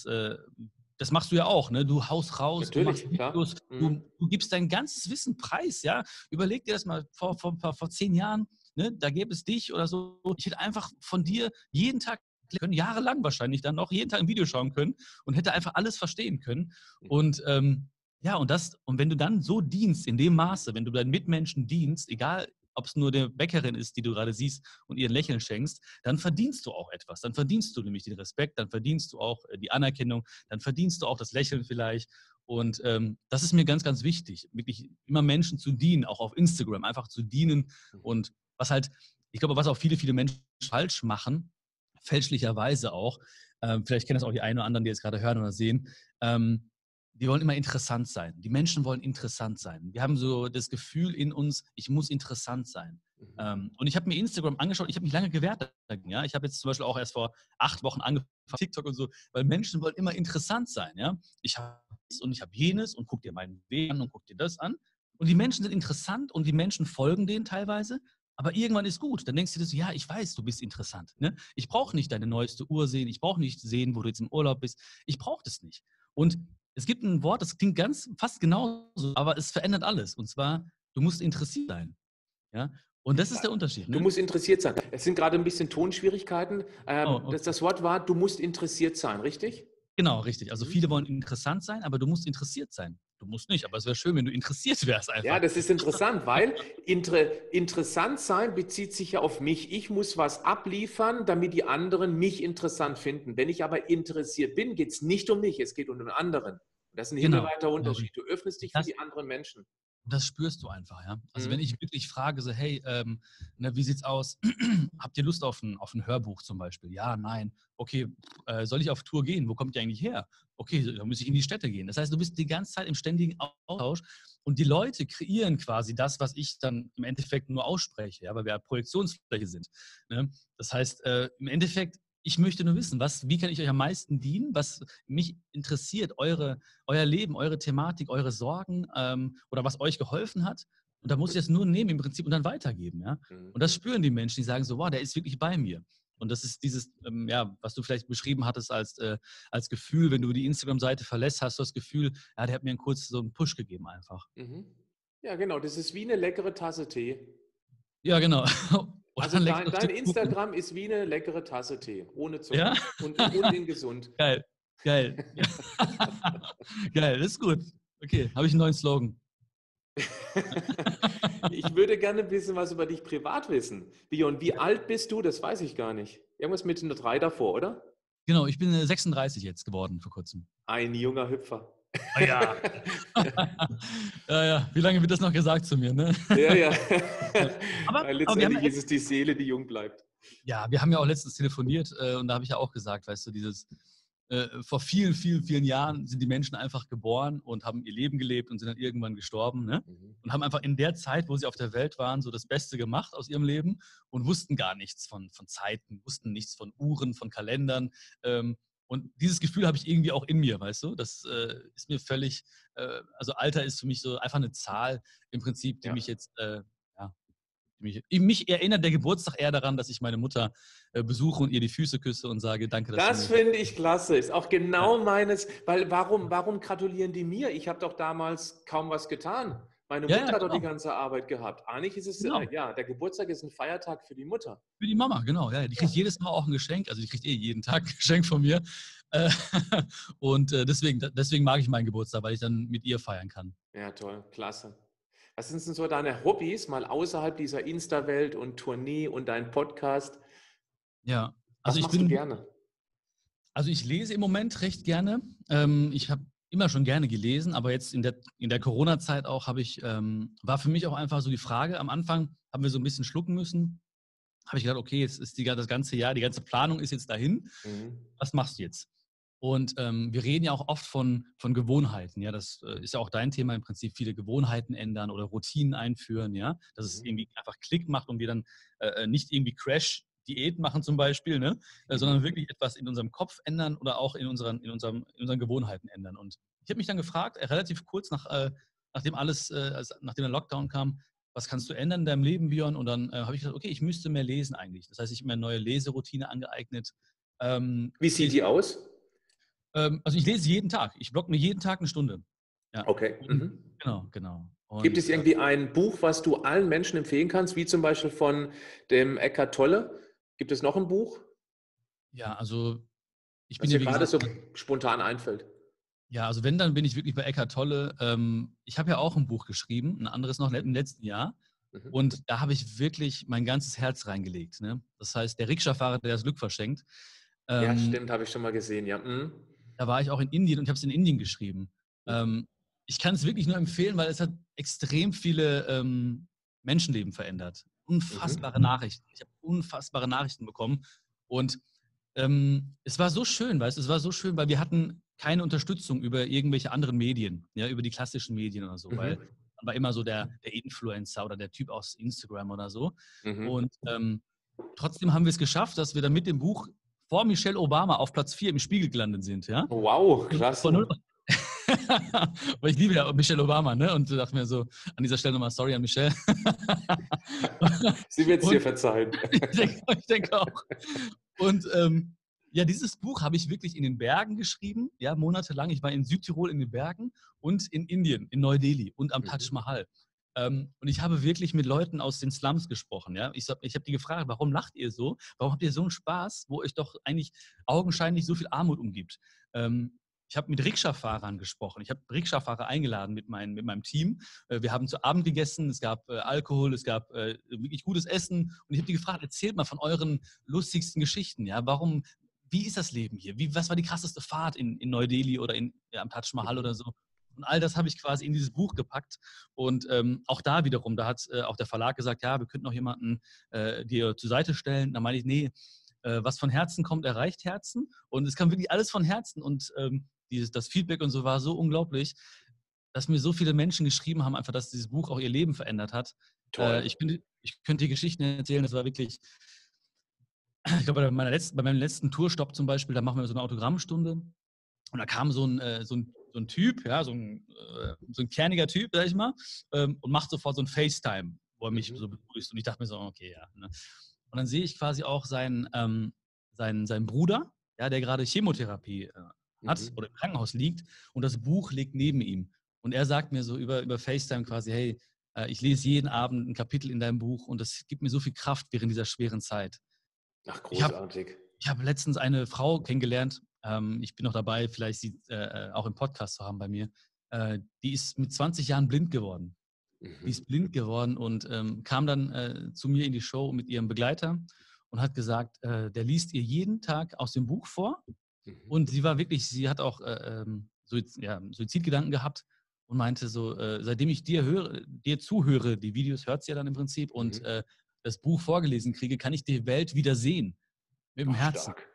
das machst du ja auch, ne? Du haust raus, du machst Natürlich, klar. Videos, Mhm. du gibst dein ganzes Wissen preis, ja? Überleg dir das mal vor 10 Jahren, ne, da gäbe es dich oder so. Ich hätte einfach von dir jeden Tag können, jahrelang wahrscheinlich dann noch, jeden Tag ein Video schauen können und hätte einfach alles verstehen können. Mhm. Und ja, und wenn du dann so dienst, in dem Maße, wenn du deinen Mitmenschen dienst, egal ob es nur der Bäckerin ist, die du gerade siehst und ihr ein Lächeln schenkst, dann verdienst du auch etwas. Dann verdienst du nämlich den Respekt, dann verdienst du auch die Anerkennung, dann verdienst du auch das Lächeln vielleicht. Und das ist mir ganz, ganz wichtig, wirklich immer Menschen zu dienen, auch auf Instagram, einfach zu dienen. Mhm. Und was halt, ich glaube, was auch viele, viele Menschen falsch machen, fälschlicherweise auch, vielleicht kennen das auch die einen oder anderen, die jetzt gerade hören oder sehen, die wollen immer interessant sein. Die Menschen wollen interessant sein. Wir haben so das Gefühl in uns, ich muss interessant sein. Mhm. Und ich habe mir Instagram angeschaut, ich habe mich lange gewehrt dagegen. Ja? Ich habe jetzt zum Beispiel auch erst vor 8 Wochen angefangen, TikTok und so, weil Menschen wollen immer interessant sein. Ja? Ich habe dies und ich habe jenes und guck dir meinen Weg an und guck dir das an. Und die Menschen sind interessant und die Menschen folgen denen teilweise. Aber irgendwann ist gut. Dann denkst du dir so, ja, ich weiß, du bist interessant. Ne? Ich brauche nicht deine neueste Uhr sehen. Ich brauche nicht sehen, wo du jetzt im Urlaub bist. Ich brauche das nicht. Und es gibt ein Wort, das klingt fast genauso, aber es verändert alles. Und zwar, du musst interessiert sein. Ja? Und das ist der Unterschied. Du Ne? musst interessiert sein. Es sind gerade ein bisschen Tonschwierigkeiten. Oh, okay. Das Wort war, du musst interessiert sein, richtig? Genau, richtig. Also Mhm. viele wollen interessant sein, aber du musst interessiert sein. Du musst nicht, aber es wäre schön, wenn du interessiert wärst Ja, einfach. das ist interessant, weil interessant sein bezieht sich ja auf mich. Ich muss was abliefern, damit die anderen mich interessant finden. Wenn ich aber interessiert bin, geht es nicht um mich, es geht um den anderen. Und das ist ein Genau. himmelweiter Genau. Unterschied. Du öffnest dich für Das, die anderen Menschen. Das spürst du einfach, ja. Also wenn Mhm. ich wirklich frage, so, hey, ne, wie sieht's aus? Habt ihr Lust auf ein Hörbuch zum Beispiel? Ja, nein. Okay, soll ich auf Tour gehen? Wo kommt ihr eigentlich her? Okay, dann muss ich in die Städte gehen. Das heißt, du bist die ganze Zeit im ständigen Austausch und die Leute kreieren quasi das, was ich dann im Endeffekt nur ausspreche, ja, weil wir ja Projektionsfläche sind. Ne? Das heißt, im Endeffekt, ich möchte nur wissen, wie kann ich euch am meisten dienen? Was mich interessiert, euer Leben, eure Thematik, eure Sorgen oder was euch geholfen hat. Und da muss ich das nur nehmen im Prinzip und dann weitergeben. Ja? Mhm. Und das spüren die Menschen, die sagen so, wow, der ist wirklich bei mir. Und das ist dieses, ja, was du vielleicht beschrieben hattest als Gefühl, wenn du die Instagram-Seite verlässt, hast du das Gefühl, ja, der hat mir einen kurz so einen Push gegeben einfach. Mhm. Ja, genau, das ist wie eine leckere Tasse Tee. Ja, genau. Oder Also ein dein, leckeres dein Stück Kuchen. Instagram ist wie eine leckere Tasse Tee, ohne Ja? Zucker und in gesund. Geil, geil. Ja. Geil, das ist gut. Okay, habe ich einen neuen Slogan. Ich würde gerne ein bisschen was über dich privat wissen. Bion, wie alt bist du? Das weiß ich gar nicht. Irgendwas mit einer 3 davor, oder? Genau, ich bin 36 jetzt geworden vor kurzem. Ein junger Hüpfer. Ah ja. Ja, ja. Wie lange wird das noch gesagt zu mir, ne? Ja, ja. Ja. Aber wir haben Letztendlich ja, ist es die Seele, die jung bleibt. ja, wir haben ja auch letztens telefoniert und da habe ich ja auch gesagt, weißt du, vor vielen, vielen, vielen Jahren sind die Menschen einfach geboren und haben ihr Leben gelebt und sind dann irgendwann gestorben, ne? Mhm. Und haben einfach in der Zeit, wo sie auf der Welt waren, so das Beste gemacht aus ihrem Leben und wussten gar nichts von Zeiten, wussten nichts von Uhren, von Kalendern. Und dieses Gefühl habe ich irgendwie auch in mir, weißt du? Das ist mir völlig, also Alter ist für mich so einfach eine Zahl im Prinzip, die Ja. mich jetzt, ja, mich erinnert der Geburtstag eher daran, dass ich meine Mutter besuche und ihr die Füße küsse und sage, danke, dass du Das mir. finde ich klasse. Ist auch Ja, genau meines, weil warum gratulieren die mir? Ich habe doch damals kaum was getan. Meine ja, ja, Mutter hat doch die genau. ganze Arbeit gehabt. Eigentlich ist es, Genau. ja, der Geburtstag ist ein Feiertag für die Mutter. Für die Mama, genau. Ja, die kriegt Ja, jedes Mal auch ein Geschenk. Also die kriegt jeden Tag ein Geschenk von mir. Äh, und deswegen mag ich meinen Geburtstag, weil ich dann mit ihr feiern kann. ja, toll, klasse. Was sind denn so deine Hobbys, mal außerhalb dieser Insta-Welt und Tournee und dein Podcast? Ja, also Was ich machst du bin, gerne? also ich lese im Moment recht gerne. Ich habe immer schon gerne gelesen, aber jetzt in der Corona-Zeit auch war für mich auch einfach so die Frage, am Anfang haben wir so ein bisschen schlucken müssen. Habe ich gedacht, okay, jetzt ist das ganze Jahr, die ganze Planung ist jetzt dahin. Mhm. Was machst du jetzt? Und wir reden ja auch oft von Gewohnheiten. Ja, das ist ja auch dein Thema im Prinzip, viele Gewohnheiten ändern oder Routinen einführen. Ja, dass es Mhm. irgendwie einfach Klick macht und wir dann nicht irgendwie Crash-Diät machen zum Beispiel, ne? Sondern Mhm. wirklich etwas in unserem Kopf ändern oder auch in unseren Gewohnheiten ändern. Und ich habe mich dann gefragt, relativ kurz nachdem der Lockdown kam, was kannst du ändern in deinem Leben, Björn? Und dann habe ich gesagt, okay, ich müsste mehr lesen eigentlich. Das heißt, ich habe mir eine neue Leseroutine angeeignet. Wie Ich sieht lese die aus? also ich lese jeden Tag. Ich blogge mir jeden Tag eine Stunde. Ja. Okay. Und, Mhm. genau, genau. Gibt es Und irgendwie ein Buch, was du allen Menschen empfehlen kannst, wie zum Beispiel von dem Eckhart Tolle? Gibt es noch ein Buch, ja, also ich bin was ja, dir wie gerade gesagt, so spontan einfällt? ja, also wenn, dann bin ich wirklich bei Eckhart Tolle. Ich habe ja auch ein Buch geschrieben, ein anderes noch im Mhm. letzten Jahr. Mhm. Und da habe ich wirklich mein ganzes Herz reingelegt. Ne? Das heißt, der Rikscha-Fahrer, der das Glück verschenkt. Ja, Ähm, stimmt, habe ich schon mal gesehen, ja. Mhm. Da war ich auch in Indien und ich habe es in Indien geschrieben. Mhm. Ich kann es wirklich nur empfehlen, weil es hat extrem viele Menschenleben verändert. Mhm. Unfassbare Nachrichten. Ich habe unfassbare Nachrichten bekommen. Und es war so schön, weißt du, es war so schön, weil wir hatten keine Unterstützung über irgendwelche anderen Medien, ja, über die klassischen Medien oder so, weil Mhm. man war immer so der Influencer oder der Typ aus Instagram oder so. Mhm. Und trotzdem haben wir es geschafft, dass wir dann mit dem Buch vor Michelle Obama auf Platz 4 im Spiegel gelandet sind, ja. Wow, Von null. klasse. Weil ich liebe ja Michelle Obama, ne? Und dachte mir so, an dieser Stelle nochmal sorry an Michelle. Sie wird es dir Und verzeihen. ich denke auch. Und ja, dieses Buch habe ich wirklich in den Bergen geschrieben, ja, monatelang. Ich war in Südtirol in den Bergen und in Indien, in Neu-Delhi und am Taj Mhm. Mahal. Und ich habe wirklich mit Leuten aus den Slums gesprochen. Ja? Ich hab die gefragt, warum lacht ihr so? Warum habt ihr so einen Spaß, wo euch doch eigentlich augenscheinlich so viel Armut umgibt? Ich habe mit Rikscha-Fahrern gesprochen. Ich habe Rikscha-Fahrer eingeladen mit meinem Team. Wir haben zu Abend gegessen, es gab Alkohol, es gab wirklich gutes Essen. Und ich habe die gefragt, erzählt mal von euren lustigsten Geschichten. Ja? Wie ist das Leben hier? Was war die krasseste Fahrt in Neu-Delhi oder am Taj Mahal Mhm. oder so? Und all das habe ich quasi in dieses Buch gepackt. Und auch da wiederum, da hat auch der Verlag gesagt, ja, wir könnten noch jemanden dir zur Seite stellen. Da meine ich, nee, was von Herzen kommt, erreicht Herzen. Und es kam wirklich alles von Herzen. Und das Feedback und so war so unglaublich, dass mir so viele Menschen geschrieben haben, einfach, dass dieses Buch auch ihr Leben verändert hat. Toll. Ich könnte die Geschichten erzählen, das war wirklich, ich glaube, bei meinem letzten Tourstopp zum Beispiel, da machen wir so eine Autogrammstunde und da kam so ein Typ, ja, so ein kerniger Typ, sag ich mal, und macht sofort so ein FaceTime, wo er mich so begrüßt und ich dachte mir so, okay, ja. Ne? Und dann sehe ich quasi auch seinen Bruder, ja, der gerade Chemotherapie hat oder im Krankenhaus liegt und das Buch liegt neben ihm. Und er sagt mir so über FaceTime quasi, hey, ich lese jeden Abend ein Kapitel in deinem Buch und das gibt mir so viel Kraft während dieser schweren Zeit. Ach, großartig. Ich habe letztens eine Frau kennengelernt, ich bin noch dabei, vielleicht sie auch im Podcast zu haben bei mir, die ist mit 20 Jahren blind geworden. Die ist blind geworden und kam dann zu mir in die Show mit ihrem Begleiter und hat gesagt, der liest ihr jeden Tag aus dem Buch vor. Und sie hat auch Suizidgedanken gehabt und meinte so, seitdem ich dir zuhöre, die Videos hört sie ja dann im Prinzip und das Buch vorgelesen kriege, kann ich die Welt wieder sehen. Mit dem Herzen. Stark.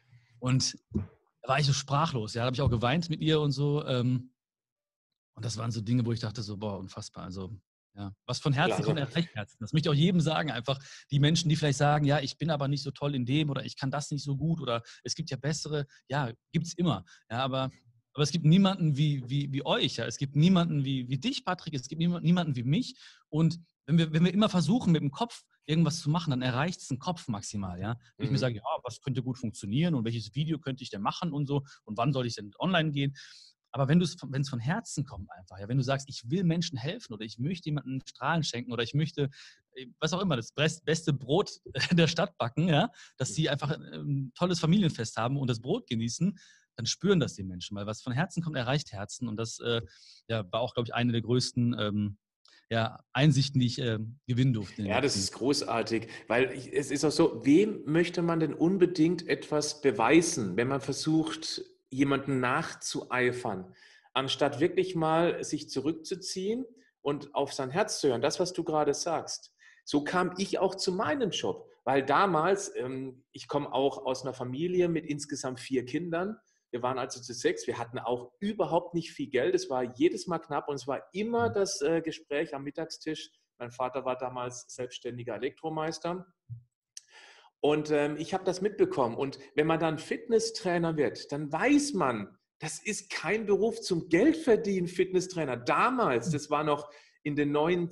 Und da war ich so sprachlos. Ja, da habe ich auch geweint mit ihr und so. Und das waren so Dinge, wo ich dachte so, boah, unfassbar. Also, ja, was von Herzen kommt, erreicht Herzen. Das möchte ich auch jedem sagen. Einfach die Menschen, die vielleicht sagen, ja, ich bin aber nicht so toll in dem oder ich kann das nicht so gut oder es gibt ja bessere. Ja, gibt es immer. Ja, aber es gibt niemanden wie euch. Ja. Es gibt niemanden wie dich, Patrick. Es gibt niemanden wie mich. Und wenn wir immer versuchen, mit dem Kopf irgendwas zu machen, dann erreicht es den Kopf maximal. Ja? Wenn ich mir sage, ja, was könnte gut funktionieren und welches Video könnte ich denn machen und so und wann soll ich denn online gehen? Aber wenn es von Herzen kommt einfach, ja, wenn du sagst, ich will Menschen helfen oder ich möchte jemandem Strahlen schenken oder ich möchte, was auch immer, das beste Brot der Stadt backen, ja, dass sie einfach ein tolles Familienfest haben und das Brot genießen, dann spüren das die Menschen, weil was von Herzen kommt, erreicht Herzen und das war auch, glaube ich, eine der größten Einsichten, die ich gewinnen durfte. Ja, das ist großartig, weil es ist auch so, wem möchte man denn unbedingt etwas beweisen, wenn man versucht, jemanden nachzueifern, anstatt wirklich mal sich zurückzuziehen und auf sein Herz zu hören, das, was du gerade sagst. So kam ich auch zu meinem Job, weil damals, ich komme auch aus einer Familie mit insgesamt 4 Kindern, wir waren also zu 6, wir hatten auch überhaupt nicht viel Geld, es war jedes Mal knapp und es war immer das Gespräch am Mittagstisch. Mein Vater war damals selbstständiger Elektromeister und ich habe das mitbekommen. Und wenn man dann Fitnesstrainer wird, dann weiß man, das ist kein Beruf zum Geldverdienen, Fitnesstrainer. Damals, das war noch in den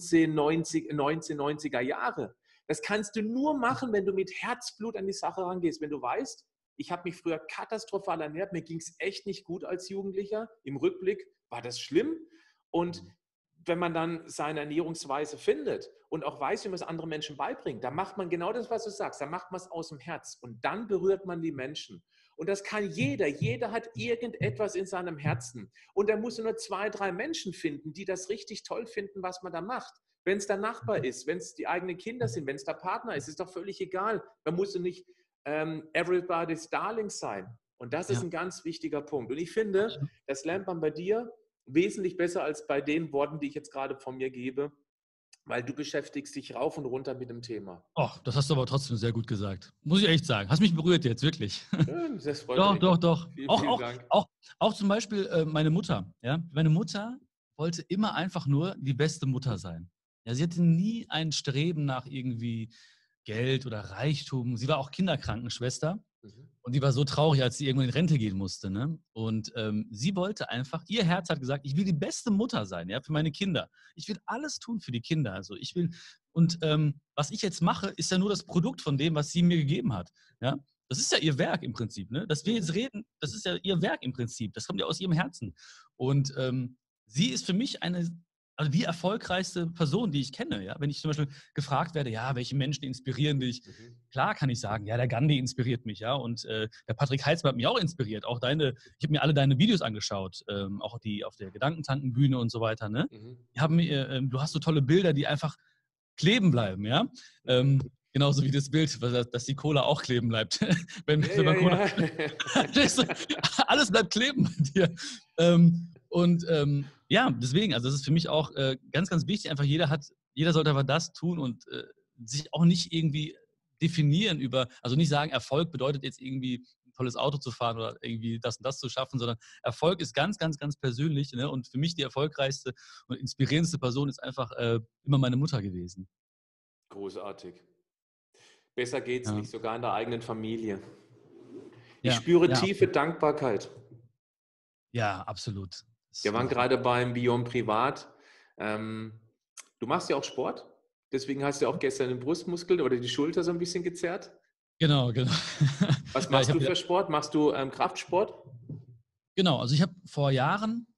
1990er Jahre. Das kannst du nur machen, wenn du mit Herzblut an die Sache rangehst, wenn du weißt, ich habe mich früher katastrophal ernährt, mir ging es echt nicht gut als Jugendlicher. Im Rückblick war das schlimm. Und wenn man dann seine Ernährungsweise findet und auch weiß, wie man es anderen Menschen beibringt, dann macht man genau das, was du sagst. Dann macht man es aus dem Herz und dann berührt man die Menschen. Und das kann jeder. Jeder hat irgendetwas in seinem Herzen. Und er muss nur 2, 3 Menschen finden, die das richtig toll finden, was man da macht. Wenn es der Nachbar ist, wenn es die eigenen Kinder sind, wenn es der Partner ist doch völlig egal. Man muss nicht everybody's darling sein. Und das ist ein ganz wichtiger Punkt. Und ich finde, das lernt man bei dir wesentlich besser als bei den Worten, die ich jetzt gerade von mir gebe, weil du beschäftigst dich rauf und runter mit dem Thema. Oh, das hast du aber trotzdem sehr gut gesagt. Muss ich echt sagen. Hast mich berührt jetzt, wirklich. Schön, das freut mich. Doch. Vielen Dank. Auch zum Beispiel meine Mutter. Ja? Meine Mutter wollte immer einfach nur die beste Mutter sein. Ja, sie hatte nie ein Streben nach irgendwie Geld oder Reichtum. Sie war auch Kinderkrankenschwester und die war so traurig, als sie irgendwann in Rente gehen musste. Ne? Und sie wollte einfach, ihr Herz hat gesagt, ich will die beste Mutter sein, ja, für meine Kinder. Ich will alles tun für die Kinder. Also ich will, und was ich jetzt mache, ist ja nur das Produkt von dem, was sie mir gegeben hat. Ja? Das ist ja ihr Werk im Prinzip. Ne? Dass wir jetzt reden, das ist ja ihr Werk im Prinzip. Das kommt ja aus ihrem Herzen. Und sie ist für mich also die erfolgreichste Person, die ich kenne. Ja? Wenn ich zum Beispiel gefragt werde, ja, welche Menschen inspirieren dich? Klar kann ich sagen, ja, der Gandhi inspiriert mich, ja, und der Patrick Heitzmann hat mich auch inspiriert. Auch ich habe mir alle deine Videos angeschaut, auch die auf der Gedankentankenbühne und so weiter. Ne? Du hast so tolle Bilder, die einfach kleben bleiben, ja. Genauso wie das Bild, dass die Cola auch kleben bleibt. wenn man Cola alles bleibt kleben bei dir. Ja, deswegen, also das ist für mich auch ganz, ganz wichtig. Einfach jeder sollte aber das tun und sich auch nicht irgendwie definieren über, also nicht sagen, Erfolg bedeutet jetzt irgendwie ein tolles Auto zu fahren oder irgendwie das und das zu schaffen, sondern Erfolg ist ganz, ganz, ganz persönlich. Ne? Und für mich die erfolgreichste und inspirierendste Person ist einfach immer meine Mutter gewesen. Großartig. Besser geht's Ja, nicht, sogar in der eigenen Familie. Ich ja, spüre ja, tiefe Dankbarkeit. ja, absolut. Das Wir waren glaube ich auch. gerade beim Beyond Privat. Du machst ja auch Sport, deswegen hast du auch gestern den Brustmuskel oder die Schulter so ein bisschen gezerrt. Genau, genau. Was Ja, ich machst du habe für Sport? Machst du Kraftsport? genau, also ich habe vor Jahren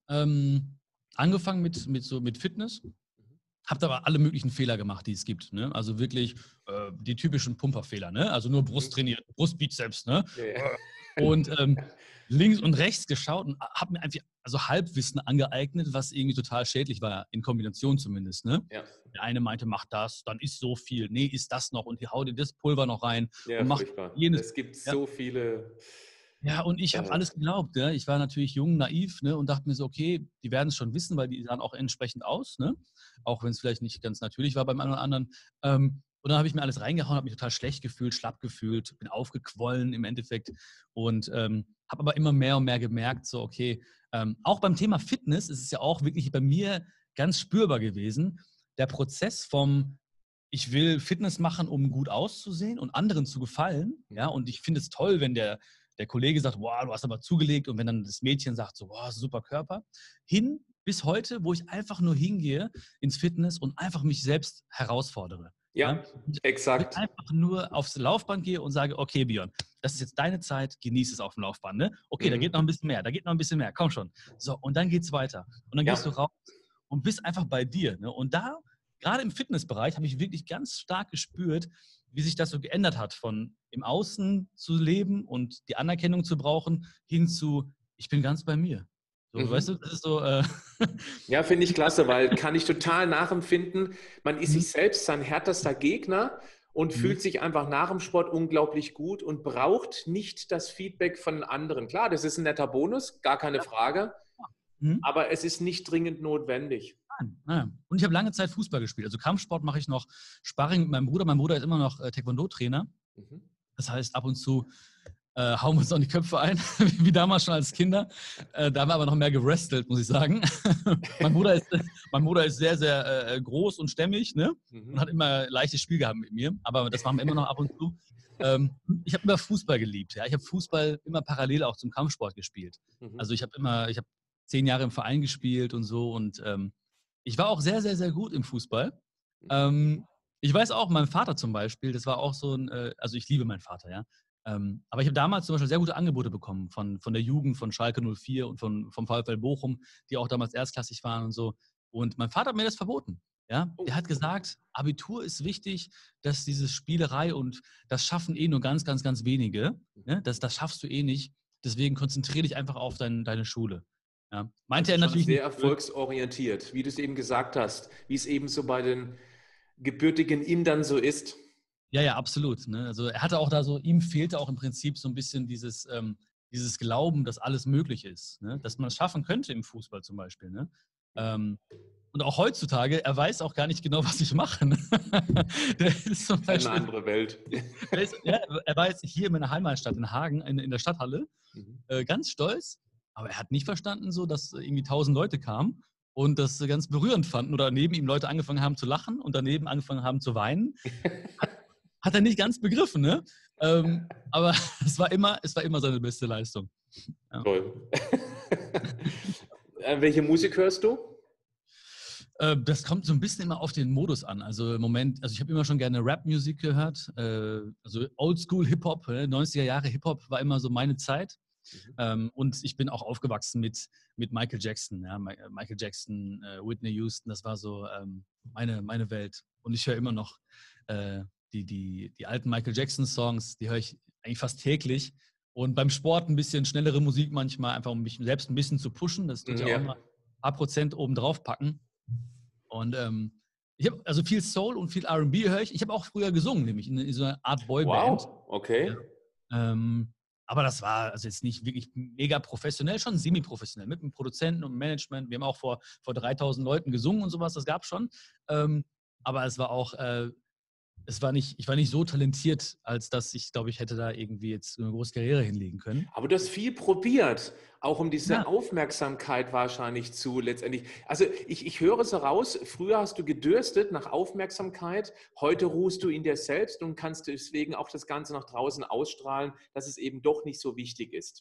angefangen mit Fitness. Habt aber alle möglichen Fehler gemacht, die es gibt. Ne? Also wirklich die typischen Pumperfehler. Ne? Also nur Brust Mhm. trainiert, Brustbizeps. Ne? Ja, ja. Und links und rechts geschaut und habe mir einfach also Halbwissen angeeignet, was irgendwie total schädlich war, in Kombination zumindest. Ne? Ja, Der eine meinte, mach das, dann ist so viel. Nee, ist das noch und die hau dir das Pulver noch rein ja, und mach furchtbar. jenes. Es gibt Ja, so viele. ja, und ich habe Äh, alles geglaubt. Ne? Ich war natürlich jung, naiv, ne? Und dachte mir so, okay, die werden es schon wissen, weil die sahen auch entsprechend aus, ne? Auch wenn es vielleicht nicht ganz natürlich war beim einen oder anderen. Und dann habe ich mir alles reingehauen, habe mich total schlecht gefühlt, schlapp gefühlt, bin aufgequollen im Endeffekt und habe aber immer mehr und mehr gemerkt, so okay, auch beim Thema Fitness ist es ja auch wirklich bei mir ganz spürbar gewesen. Der Prozess vom ich will Fitness machen, um gut auszusehen und anderen zu gefallen. Ja, mhm. und ich finde es toll, wenn der Kollege sagt, wow, du hast aber zugelegt und wenn dann das Mädchen sagt, so, wow, super Körper, hin bis heute, wo ich einfach nur hingehe ins Fitness und einfach mich selbst herausfordere. Ja? Ja, Und ich exakt. einfach nur aufs Laufband gehe und sage, okay, Björn, das ist jetzt deine Zeit, genieß es auf dem Laufband. Ne? Okay, da geht noch Mhm. ein bisschen mehr, da geht noch ein bisschen mehr, komm schon. So, und dann geht's weiter. Und dann Ja, gehst du raus und bist einfach bei dir. Ne? Und da, gerade im Fitnessbereich, habe ich wirklich ganz stark gespürt, wie sich das so geändert hat, von im Außen zu leben und die Anerkennung zu brauchen, hin zu, ich bin ganz bei mir. So, weißt du, mhm. das ist so, Ja, finde ich klasse, weil kann ich total nachempfinden. Man ist mhm, sich selbst sein härtester Gegner und mhm, fühlt sich einfach nach dem Sport unglaublich gut und braucht nicht das Feedback von anderen. Klar, das ist ein netter Bonus, gar keine ja, Frage, mhm. aber es ist nicht dringend notwendig. Nein. Und ich habe lange Zeit Fußball gespielt. Also Kampfsport mache ich noch, Sparring mit meinem Bruder. Mein Bruder ist immer noch Taekwondo-Trainer. Mhm. Das heißt, ab und zu hauen wir uns auch die Köpfe ein, wie damals schon als Kinder. Da haben wir aber noch mehr gewrestelt, muss ich sagen. mein, Bruder ist, mein Bruder ist sehr, sehr groß und stämmig, ne? Und Mhm. hat immer leichtes Spiel gehabt mit mir. Aber das machen wir immer noch ab und zu. Ich habe immer Fußball geliebt. Ja? Ich habe Fußball immer parallel auch zum Kampfsport gespielt. Mhm. Also ich habe 10 Jahre im Verein gespielt und so. Und ich war auch sehr, sehr, sehr gut im Fußball. Mhm. Ähm, ich weiß auch, mein Vater zum Beispiel, das war auch so ein, also ich liebe meinen Vater, ja. Aber ich habe damals zum Beispiel sehr gute Angebote bekommen von der Jugend, von Schalke 04 und vom VfL Bochum, die auch damals erstklassig waren und so. Und mein Vater hat mir das verboten. Ja? Der Oh. hat gesagt, Abitur ist wichtig, dass diese Spielerei und das schaffen eh nur ganz, ganz, ganz wenige. Ne? Mhm. Das schaffst du eh nicht. Deswegen konzentriere dich einfach auf deine Schule. Ja? Meinte Also er schon natürlich sehr nicht böse. erfolgsorientiert, wie du es eben gesagt hast, wie es eben so bei den gebürtigen Indern so ist. Ja, ja, absolut. Ne? Also er hatte auch da so, ihm fehlte auch im Prinzip so ein bisschen dieses Glauben, dass alles möglich ist. Ne? Dass man es schaffen könnte im Fußball zum Beispiel. Ne? Mhm. Ähm, und auch heutzutage, er weiß auch gar nicht genau, was ich mache. Ne? Der ist zum Eine Beispiel, andere Welt. ja, er war jetzt hier in meiner Heimatstadt in Hagen, in der Stadthalle, Mhm. ganz stolz, aber er hat nicht verstanden, so, dass irgendwie 1000 Leute kamen und das ganz berührend fanden oder neben ihm Leute angefangen haben zu lachen und daneben angefangen haben zu weinen. Hat er nicht ganz begriffen, ne? Aber es war immer seine beste Leistung. Ja. Toll. Welche Musik hörst du? Das kommt so ein bisschen immer auf den Modus an. Also im Moment, also ich habe immer schon gerne Rap-Musik gehört, also Oldschool Hip-Hop, 90er Jahre Hip-Hop war immer so meine Zeit. Mhm. Und ich bin auch aufgewachsen mit Michael Jackson, ja, Michael Jackson, Whitney Houston, das war so meine Welt. Und ich höre immer noch die alten Michael Jackson-Songs, die höre ich eigentlich fast täglich. Und beim Sport ein bisschen schnellere Musik manchmal, einfach um mich selbst ein bisschen zu pushen. Das tut Mhm, ja auch ja. mal ein paar Prozent oben drauf packen. Und ich habe also viel Soul und viel R&B höre ich. Ich habe auch früher gesungen, nämlich in so einer Art Boyband. Wow, okay. Ja. Ähm, Aber das war also jetzt nicht wirklich mega professionell, schon semi-professionell, mit einem Produzenten und einem Management. Wir haben auch vor 3000 Leuten gesungen und sowas, das gab es schon. Aber es war auch, ich war nicht so talentiert, als dass ich, glaube ich, hätte da irgendwie jetzt eine große Karriere hinlegen können. Aber du hast viel probiert, auch um Ja, diese Aufmerksamkeit wahrscheinlich zu letztendlich. Also ich höre es heraus, früher hast du gedürstet nach Aufmerksamkeit, heute ruhst du in dir selbst und kannst deswegen auch das Ganze nach draußen ausstrahlen, dass es eben doch nicht so wichtig ist.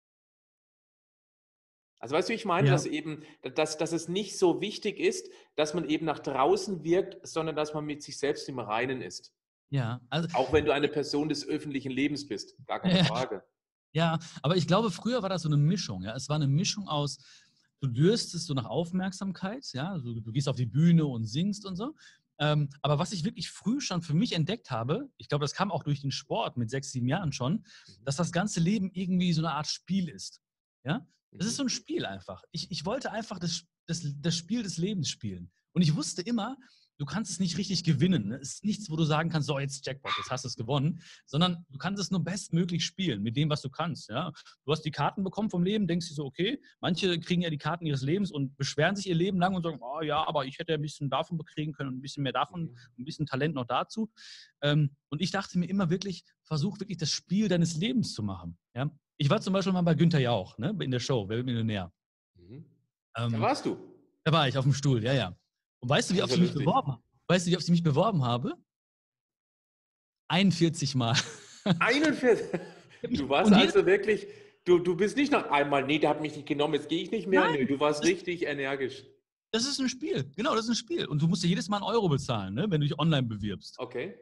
Also weißt du, wie ich meine, ja, dass es nicht so wichtig ist, dass man eben nach draußen wirkt, sondern dass man mit sich selbst im Reinen ist. ja. Also, Auch wenn du eine Person des öffentlichen Lebens bist, gar keine Frage. ja, aber ich glaube, früher war das so eine Mischung. Ja? Es war eine Mischung aus, du dürstest so nach Aufmerksamkeit, ja, also, du gehst auf die Bühne und singst und so. Aber was ich wirklich früh schon für mich entdeckt habe, ich glaube, das kam auch durch den Sport mit 6, 7 Jahren schon, Mhm. dass das ganze Leben irgendwie so eine Art Spiel ist. Ja? Das ist Mhm. so ein Spiel einfach. Ich wollte einfach das Spiel des Lebens spielen. Und ich wusste immer, du kannst es nicht richtig gewinnen. Ne? Es ist nichts, wo du sagen kannst, so jetzt Jackpot, jetzt hast du es gewonnen, sondern du kannst es nur bestmöglich spielen mit dem, was du kannst. Ja? Du hast die Karten bekommen vom Leben, denkst dir so, okay, manche kriegen ja die Karten ihres Lebens und beschweren sich ihr Leben lang und sagen, oh ja, aber ich hätte ein bisschen davon bekriegen können und ein bisschen mehr davon, Mhm. ein bisschen Talent noch dazu. Und ich dachte mir immer wirklich, versuch wirklich das Spiel deines Lebens zu machen. Ja? Ich war zum Beispiel mal bei Günther Jauch, ne, in der Show, Wer wird Millionär? Mhm. Da Ähm, warst du. Da war ich auf dem Stuhl, ja, ja. Und weißt du, Das wie ist oft ja ich mich lustig. beworben habe? Weißt du, wie oft ich mich beworben habe? 41 Mal. 41. Du warst Und jedes also wirklich, du bist nicht nach einmal, nee, der hat mich nicht genommen, jetzt gehe ich nicht mehr. Nee, Nein, du warst das, richtig energisch. das ist ein Spiel. Genau, das ist ein Spiel. Und du musst dir jedes Mal einen Euro bezahlen, ne, wenn du dich online bewirbst. Okay.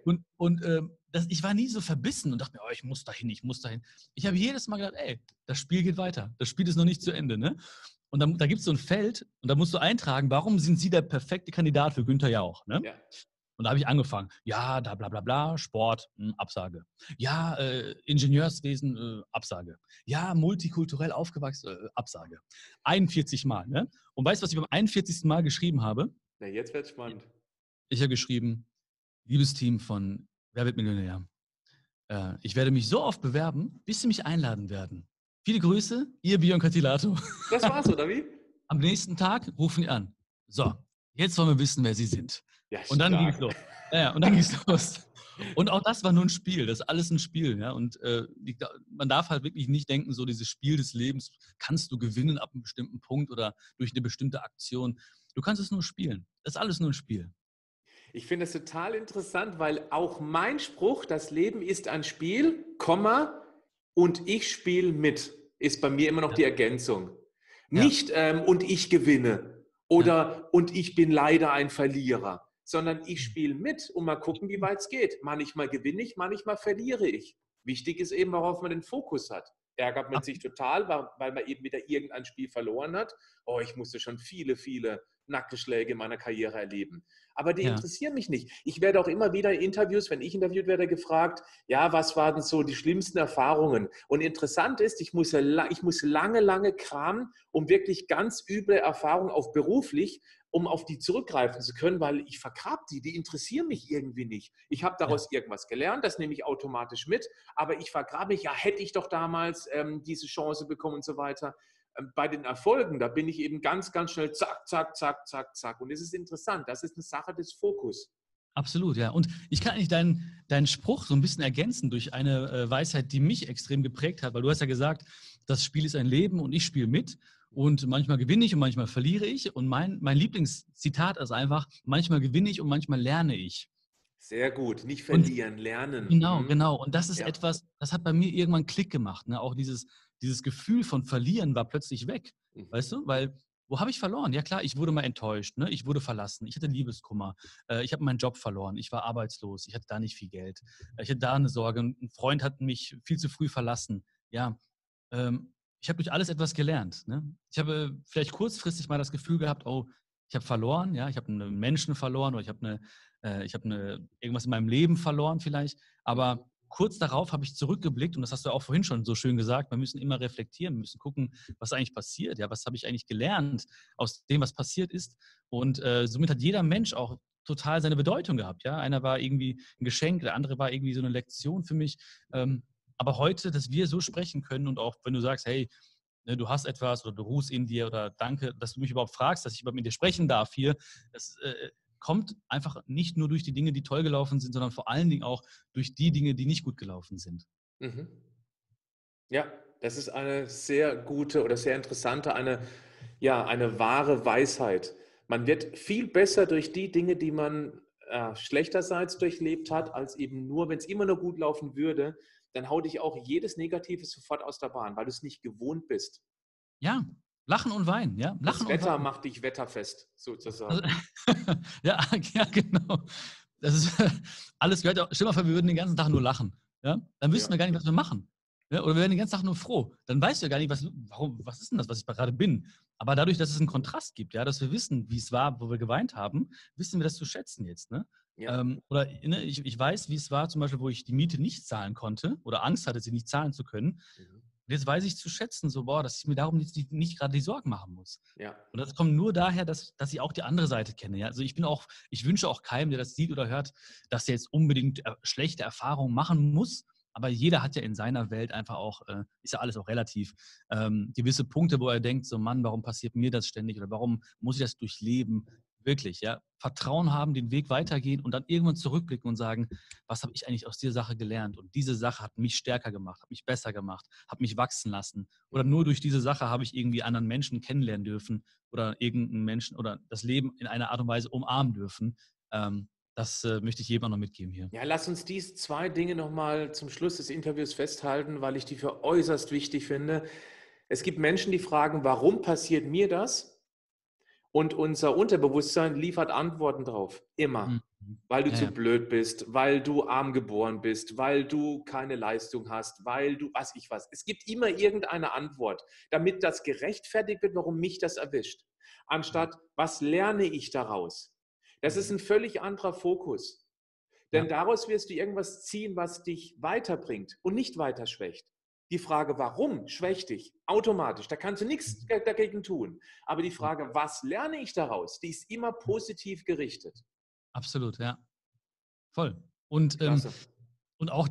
Ich war nie so verbissen und dachte mir, oh, ich muss dahin, ich muss dahin. Ich habe jedes Mal gedacht, ey, das Spiel geht weiter. Das Spiel ist noch nicht zu Ende. Ne? Und dann, da gibt es so ein Feld und da musst du eintragen, warum sind Sie der perfekte Kandidat für Günther Jauch? Ne? Ja. Und da habe ich angefangen. Ja, da bla bla bla, Sport, Absage. Ja, Ingenieurswesen, Absage. Ja, multikulturell aufgewachsen, Absage. 41 Mal. Ne? Und weißt du, was ich beim 41. Mal geschrieben habe? Na, jetzt wird's spannend. Ich habe geschrieben, liebes Team von Wer wird Millionär? Ich werde mich so oft bewerben, bis sie mich einladen werden. Viele Grüße, ihr Björn Katilato. Das war's, oder wie? Am nächsten Tag rufen die an. So, jetzt wollen wir wissen, wer sie sind. Ja, Und dann ging es stark. los. Ja, ja, und dann ging es los. Und auch das war nur ein Spiel, das ist alles ein Spiel. Ja? Und man darf halt wirklich nicht denken, so dieses Spiel des Lebens kannst du gewinnen ab einem bestimmten Punkt oder durch eine bestimmte Aktion. Du kannst es nur spielen. Das ist alles nur ein Spiel. Ich finde das total interessant, weil auch mein Spruch, das Leben ist ein Spiel, Komma, und ich spiele mit, ist bei mir immer noch Ja, die Ergänzung. ja, Nicht und ich gewinne ja. oder und ich bin leider ein Verlierer, sondern ich spiele mit und mal gucken, wie weit es geht. Manchmal gewinne ich, manchmal verliere ich. Wichtig ist eben, worauf man den Fokus hat. Ärgert man Ab, sich total, weil man eben wieder irgendein Spiel verloren hat. Oh, ich musste schon viele Nackenschläge in meiner Karriere erleben. Aber die ja. interessieren mich nicht. Ich werde auch immer wieder in Interviews, wenn ich interviewt werde, gefragt, ja, was waren so die schlimmsten Erfahrungen? Und interessant ist, ich muss lange kramen, um wirklich ganz üble Erfahrungen auch beruflich, um auf die zurückgreifen zu können, weil ich vergrab die interessieren mich irgendwie nicht. Ich habe Ja. daraus irgendwas gelernt, das nehme ich automatisch mit, aber ich vergrabe mich, ja, hätte ich doch damals diese Chance bekommen und so weiter. Bei den Erfolgen, da bin ich eben ganz schnell zack, zack, zack, zack, zack. Und es ist interessant, das ist eine Sache des Fokus. Absolut, ja. Und ich kann eigentlich deinen Spruch so ein bisschen ergänzen durch eine Weisheit, die mich extrem geprägt hat, weil du hast ja gesagt, das Spiel ist ein Leben und ich spiele mit. Und manchmal gewinne ich und manchmal verliere ich. Und mein Lieblingszitat ist einfach, manchmal gewinne ich und manchmal lerne ich. Sehr gut, nicht Und verlieren, lernen. genau, Mhm. genau. Und das ist Ja. etwas, das hat bei mir irgendwann Klick gemacht. Ne? Auch dieses Gefühl von Verlieren war plötzlich weg. Weißt Mhm. du? Weil, wo habe ich verloren? Ja klar, ich wurde mal enttäuscht. Ne? Ich wurde verlassen. Ich hatte Liebeskummer. Ich habe meinen Job verloren. Ich war arbeitslos. Ich hatte da nicht viel Geld. Ich hatte da eine Sorge. Ein Freund hat mich viel zu früh verlassen. Ja, ich habe durch alles etwas gelernt. Ne? Ich habe vielleicht kurzfristig mal das Gefühl gehabt, oh, ich habe verloren. Ja, ich habe einen Menschen verloren oder irgendwas in meinem Leben verloren vielleicht. Mhm. Aber kurz darauf habe ich zurückgeblickt und das hast du auch vorhin schon so schön gesagt, wir müssen immer reflektieren, wir müssen gucken, was eigentlich passiert, ja, was habe ich eigentlich gelernt aus dem, was passiert ist und somit hat jeder Mensch auch total seine Bedeutung gehabt, ja, einer war irgendwie ein Geschenk, der andere war irgendwie so eine Lektion für mich Aber heute, dass wir so sprechen können und auch wenn du sagst, hey, ne, du hast etwas oder du ruhst in dir oder danke, dass du mich überhaupt fragst, dass ich überhaupt mit dir sprechen darf hier, das kommt einfach nicht nur durch die Dinge, die toll gelaufen sind, sondern vor allen Dingen auch durch die Dinge, die nicht gut gelaufen sind. Mhm. Ja, das ist eine sehr gute oder sehr interessante, eine wahre Weisheit. Man wird viel besser durch die Dinge, die man schlechterseits durchlebt hat, als eben nur, wenn es immer nur gut laufen würde, dann haut dich auch jedes Negative sofort aus der Bahn, weil du es nicht gewohnt bist. Ja, lachen und weinen, ja, Das lachen und Wetter weinen. macht dich wetterfest, Also, sozusagen. ja, ja, genau. Das ist, alles gehört ja. Stell dir mal vor, wir würden den ganzen Tag nur lachen. Ja? Dann wüssten Ja. wir gar nicht, was wir machen. Ja? Oder wir wären den ganzen Tag nur froh. Dann weißt du ja gar nicht, was ist denn das, was ich gerade bin. Aber dadurch, dass es einen Kontrast gibt, ja, dass wir wissen, wie es war, wo wir geweint haben, wissen wir das zu schätzen jetzt. Ne? Ja. Oder ne, ich weiß, wie es war, zum Beispiel, wo ich die Miete nicht zahlen konnte oder Angst hatte, sie nicht zahlen zu können. Mhm. Und jetzt weiß ich zu schätzen, so, boah, dass ich mir darum nicht gerade die Sorgen machen muss. Ja. Und das kommt nur daher, dass ich auch die andere Seite kenne. Ja? Also ich wünsche auch keinem, der das sieht oder hört, dass der jetzt unbedingt schlechte Erfahrungen machen muss. Aber jeder hat ja in seiner Welt einfach auch, ist ja alles auch relativ, gewisse Punkte, wo er denkt, so Mann, warum passiert mir das ständig oder warum muss ich das durchleben? Wirklich, ja. Vertrauen haben, den Weg weitergehen und dann irgendwann zurückblicken und sagen, was habe ich eigentlich aus dieser Sache gelernt? Und diese Sache hat mich stärker gemacht, hat mich besser gemacht, hat mich wachsen lassen. Oder nur durch diese Sache habe ich irgendwie anderen Menschen kennenlernen dürfen oder irgendeinen Menschen oder das Leben in einer Art und Weise umarmen dürfen. Das möchte ich jedem auch noch mitgeben hier. Ja, lass uns diese zwei Dinge nochmal zum Schluss des Interviews festhalten, weil ich die für äußerst wichtig finde. Es gibt Menschen, die fragen, warum passiert mir das? Und unser Unterbewusstsein liefert Antworten drauf. Immer. Mhm. Weil du Ja, zu ja. blöd bist, weil du arm geboren bist, weil du keine Leistung hast, weil du was ich was. Es gibt immer irgendeine Antwort, damit das gerechtfertigt wird, warum mich das erwischt. Anstatt, was lerne ich daraus? Das ist ein völlig anderer Fokus. Denn Ja. daraus wirst du irgendwas ziehen, was dich weiterbringt und nicht weiter schwächt. Die Frage, warum, schwächt dich automatisch. Da kannst du nichts dagegen tun. Aber die Frage, was lerne ich daraus, die ist immer positiv gerichtet. Absolut, ja. Voll. Und Klasse. und auch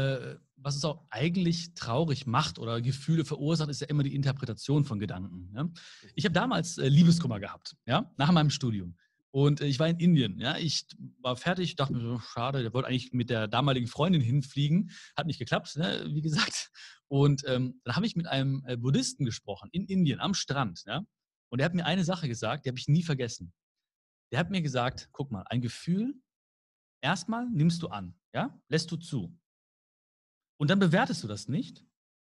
was es auch eigentlich traurig macht oder Gefühle verursacht, ist ja immer die Interpretation von Gedanken. Ja? Ich habe damals Liebeskummer gehabt, ja, nach meinem Studium. Und ich war in Indien, ja. Ich war fertig, dachte mir so, schade, der wollte eigentlich mit der damaligen Freundin hinfliegen, hat nicht geklappt, ne, wie gesagt. Und dann habe ich mit einem Buddhisten gesprochen, in Indien, am Strand, ja. Und der hat mir eine Sache gesagt, die habe ich nie vergessen. Der hat mir gesagt, guck mal, ein Gefühl, erstmal nimmst du an, ja, lässt du zu. Und dann bewertest du das nicht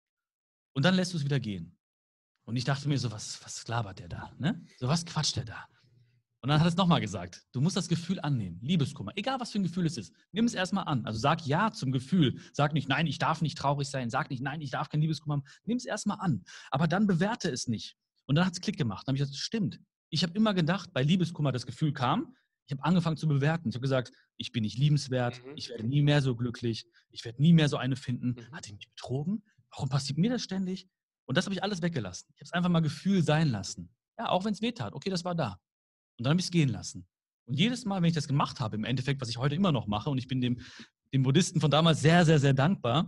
und dann lässt du es wieder gehen. Und ich dachte mir so, was labert der da? Ne? So, was quatscht der da? Und dann hat er es nochmal gesagt. Du musst das Gefühl annehmen. Liebeskummer. Egal, was für ein Gefühl es ist. Nimm es erstmal an. Also sag Ja zum Gefühl. Sag nicht, nein, ich darf nicht traurig sein. Sag nicht, nein, ich darf kein Liebeskummer haben. Nimm es erstmal an. Aber dann bewerte es nicht. Und dann hat es Klick gemacht. Dann habe ich gesagt, stimmt. Ich habe immer gedacht, bei Liebeskummer das Gefühl kam. Ich habe angefangen zu bewerten. Ich habe gesagt, ich bin nicht liebenswert. Ich werde nie mehr so glücklich. Ich werde nie mehr so eine finden. Hat die mich betrogen? Warum passiert mir das ständig? Und das habe ich alles weggelassen. Ich habe es einfach mal Gefühl sein lassen. Ja, auch wenn es weh tat. Okay, das war da. Und dann habe ich es gehen lassen. Und jedes Mal, wenn ich das gemacht habe, im Endeffekt, was ich heute immer noch mache, und ich bin dem Buddhisten von damals sehr, sehr, sehr dankbar,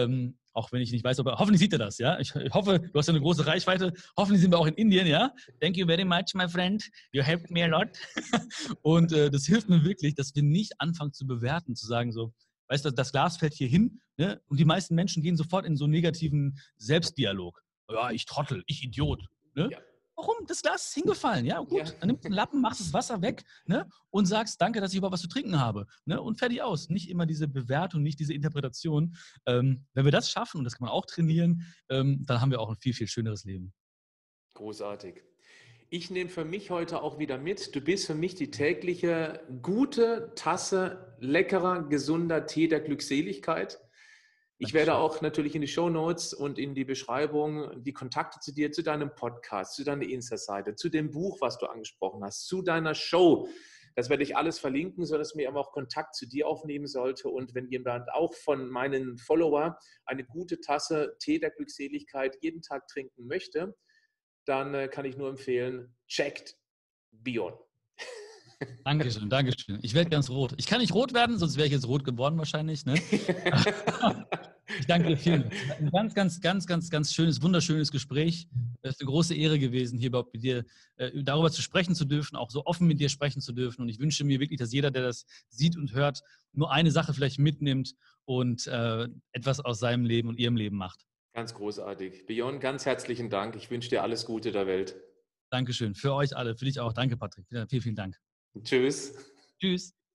auch wenn ich nicht weiß, aber hoffentlich sieht er das, ja. Ich hoffe, du hast ja eine große Reichweite. Hoffentlich sind wir auch in Indien, ja. Thank you very much, my friend. You helped me a lot. Und das hilft mir wirklich, dass wir nicht anfangen zu bewerten, zu sagen so, weißt du, das Glas fällt hier hin, ne? Und die meisten Menschen gehen sofort in so einen negativen Selbstdialog. Ja, ich Trottel, ich Idiot. Ne? Ja. Warum? Das Glas ist hingefallen. Ja, gut. Ja. Dann nimmst du einen Lappen, machst das Wasser weg, ne? Und sagst, danke, dass ich überhaupt was zu trinken habe. Ne? Und fertig aus. Nicht immer diese Bewertung, nicht diese Interpretation. Wenn wir das schaffen, und das kann man auch trainieren, dann haben wir auch ein viel, viel schöneres Leben. Großartig. Ich nehme für mich heute auch wieder mit, du bist für mich die tägliche gute Tasse leckerer, gesunder Tee der Glückseligkeit. Ich werde auch natürlich in die Shownotes und in die Beschreibung die Kontakte zu dir, zu deinem Podcast, zu deiner Insta-Seite, zu dem Buch, was du angesprochen hast, zu deiner Show. Das werde ich alles verlinken, sodass mir auch Kontakt zu dir aufnehmen sollte. Und wenn jemand auch von meinen Followern eine gute Tasse Tee der Glückseligkeit jeden Tag trinken möchte, dann kann ich nur empfehlen, checkt Bion. Dankeschön, Dankeschön. Ich werde ganz rot. Ich kann nicht rot werden, sonst wäre ich jetzt rot geworden wahrscheinlich. Ne? Ich danke dir vielen Dank. Ein ganz, ganz, ganz, ganz, ganz schönes, wunderschönes Gespräch. Es ist eine große Ehre gewesen, hier überhaupt mit dir darüber zu sprechen zu dürfen, auch so offen mit dir sprechen zu dürfen. Und ich wünsche mir wirklich, dass jeder, der das sieht und hört, nur eine Sache vielleicht mitnimmt und etwas aus seinem Leben und ihrem Leben macht. Ganz großartig. Björn, ganz herzlichen Dank. Ich wünsche dir alles Gute der Welt. Dankeschön. Für euch alle, für dich auch. Danke, Patrick. Vielen, vielen Dank. Tschüss. Tschüss.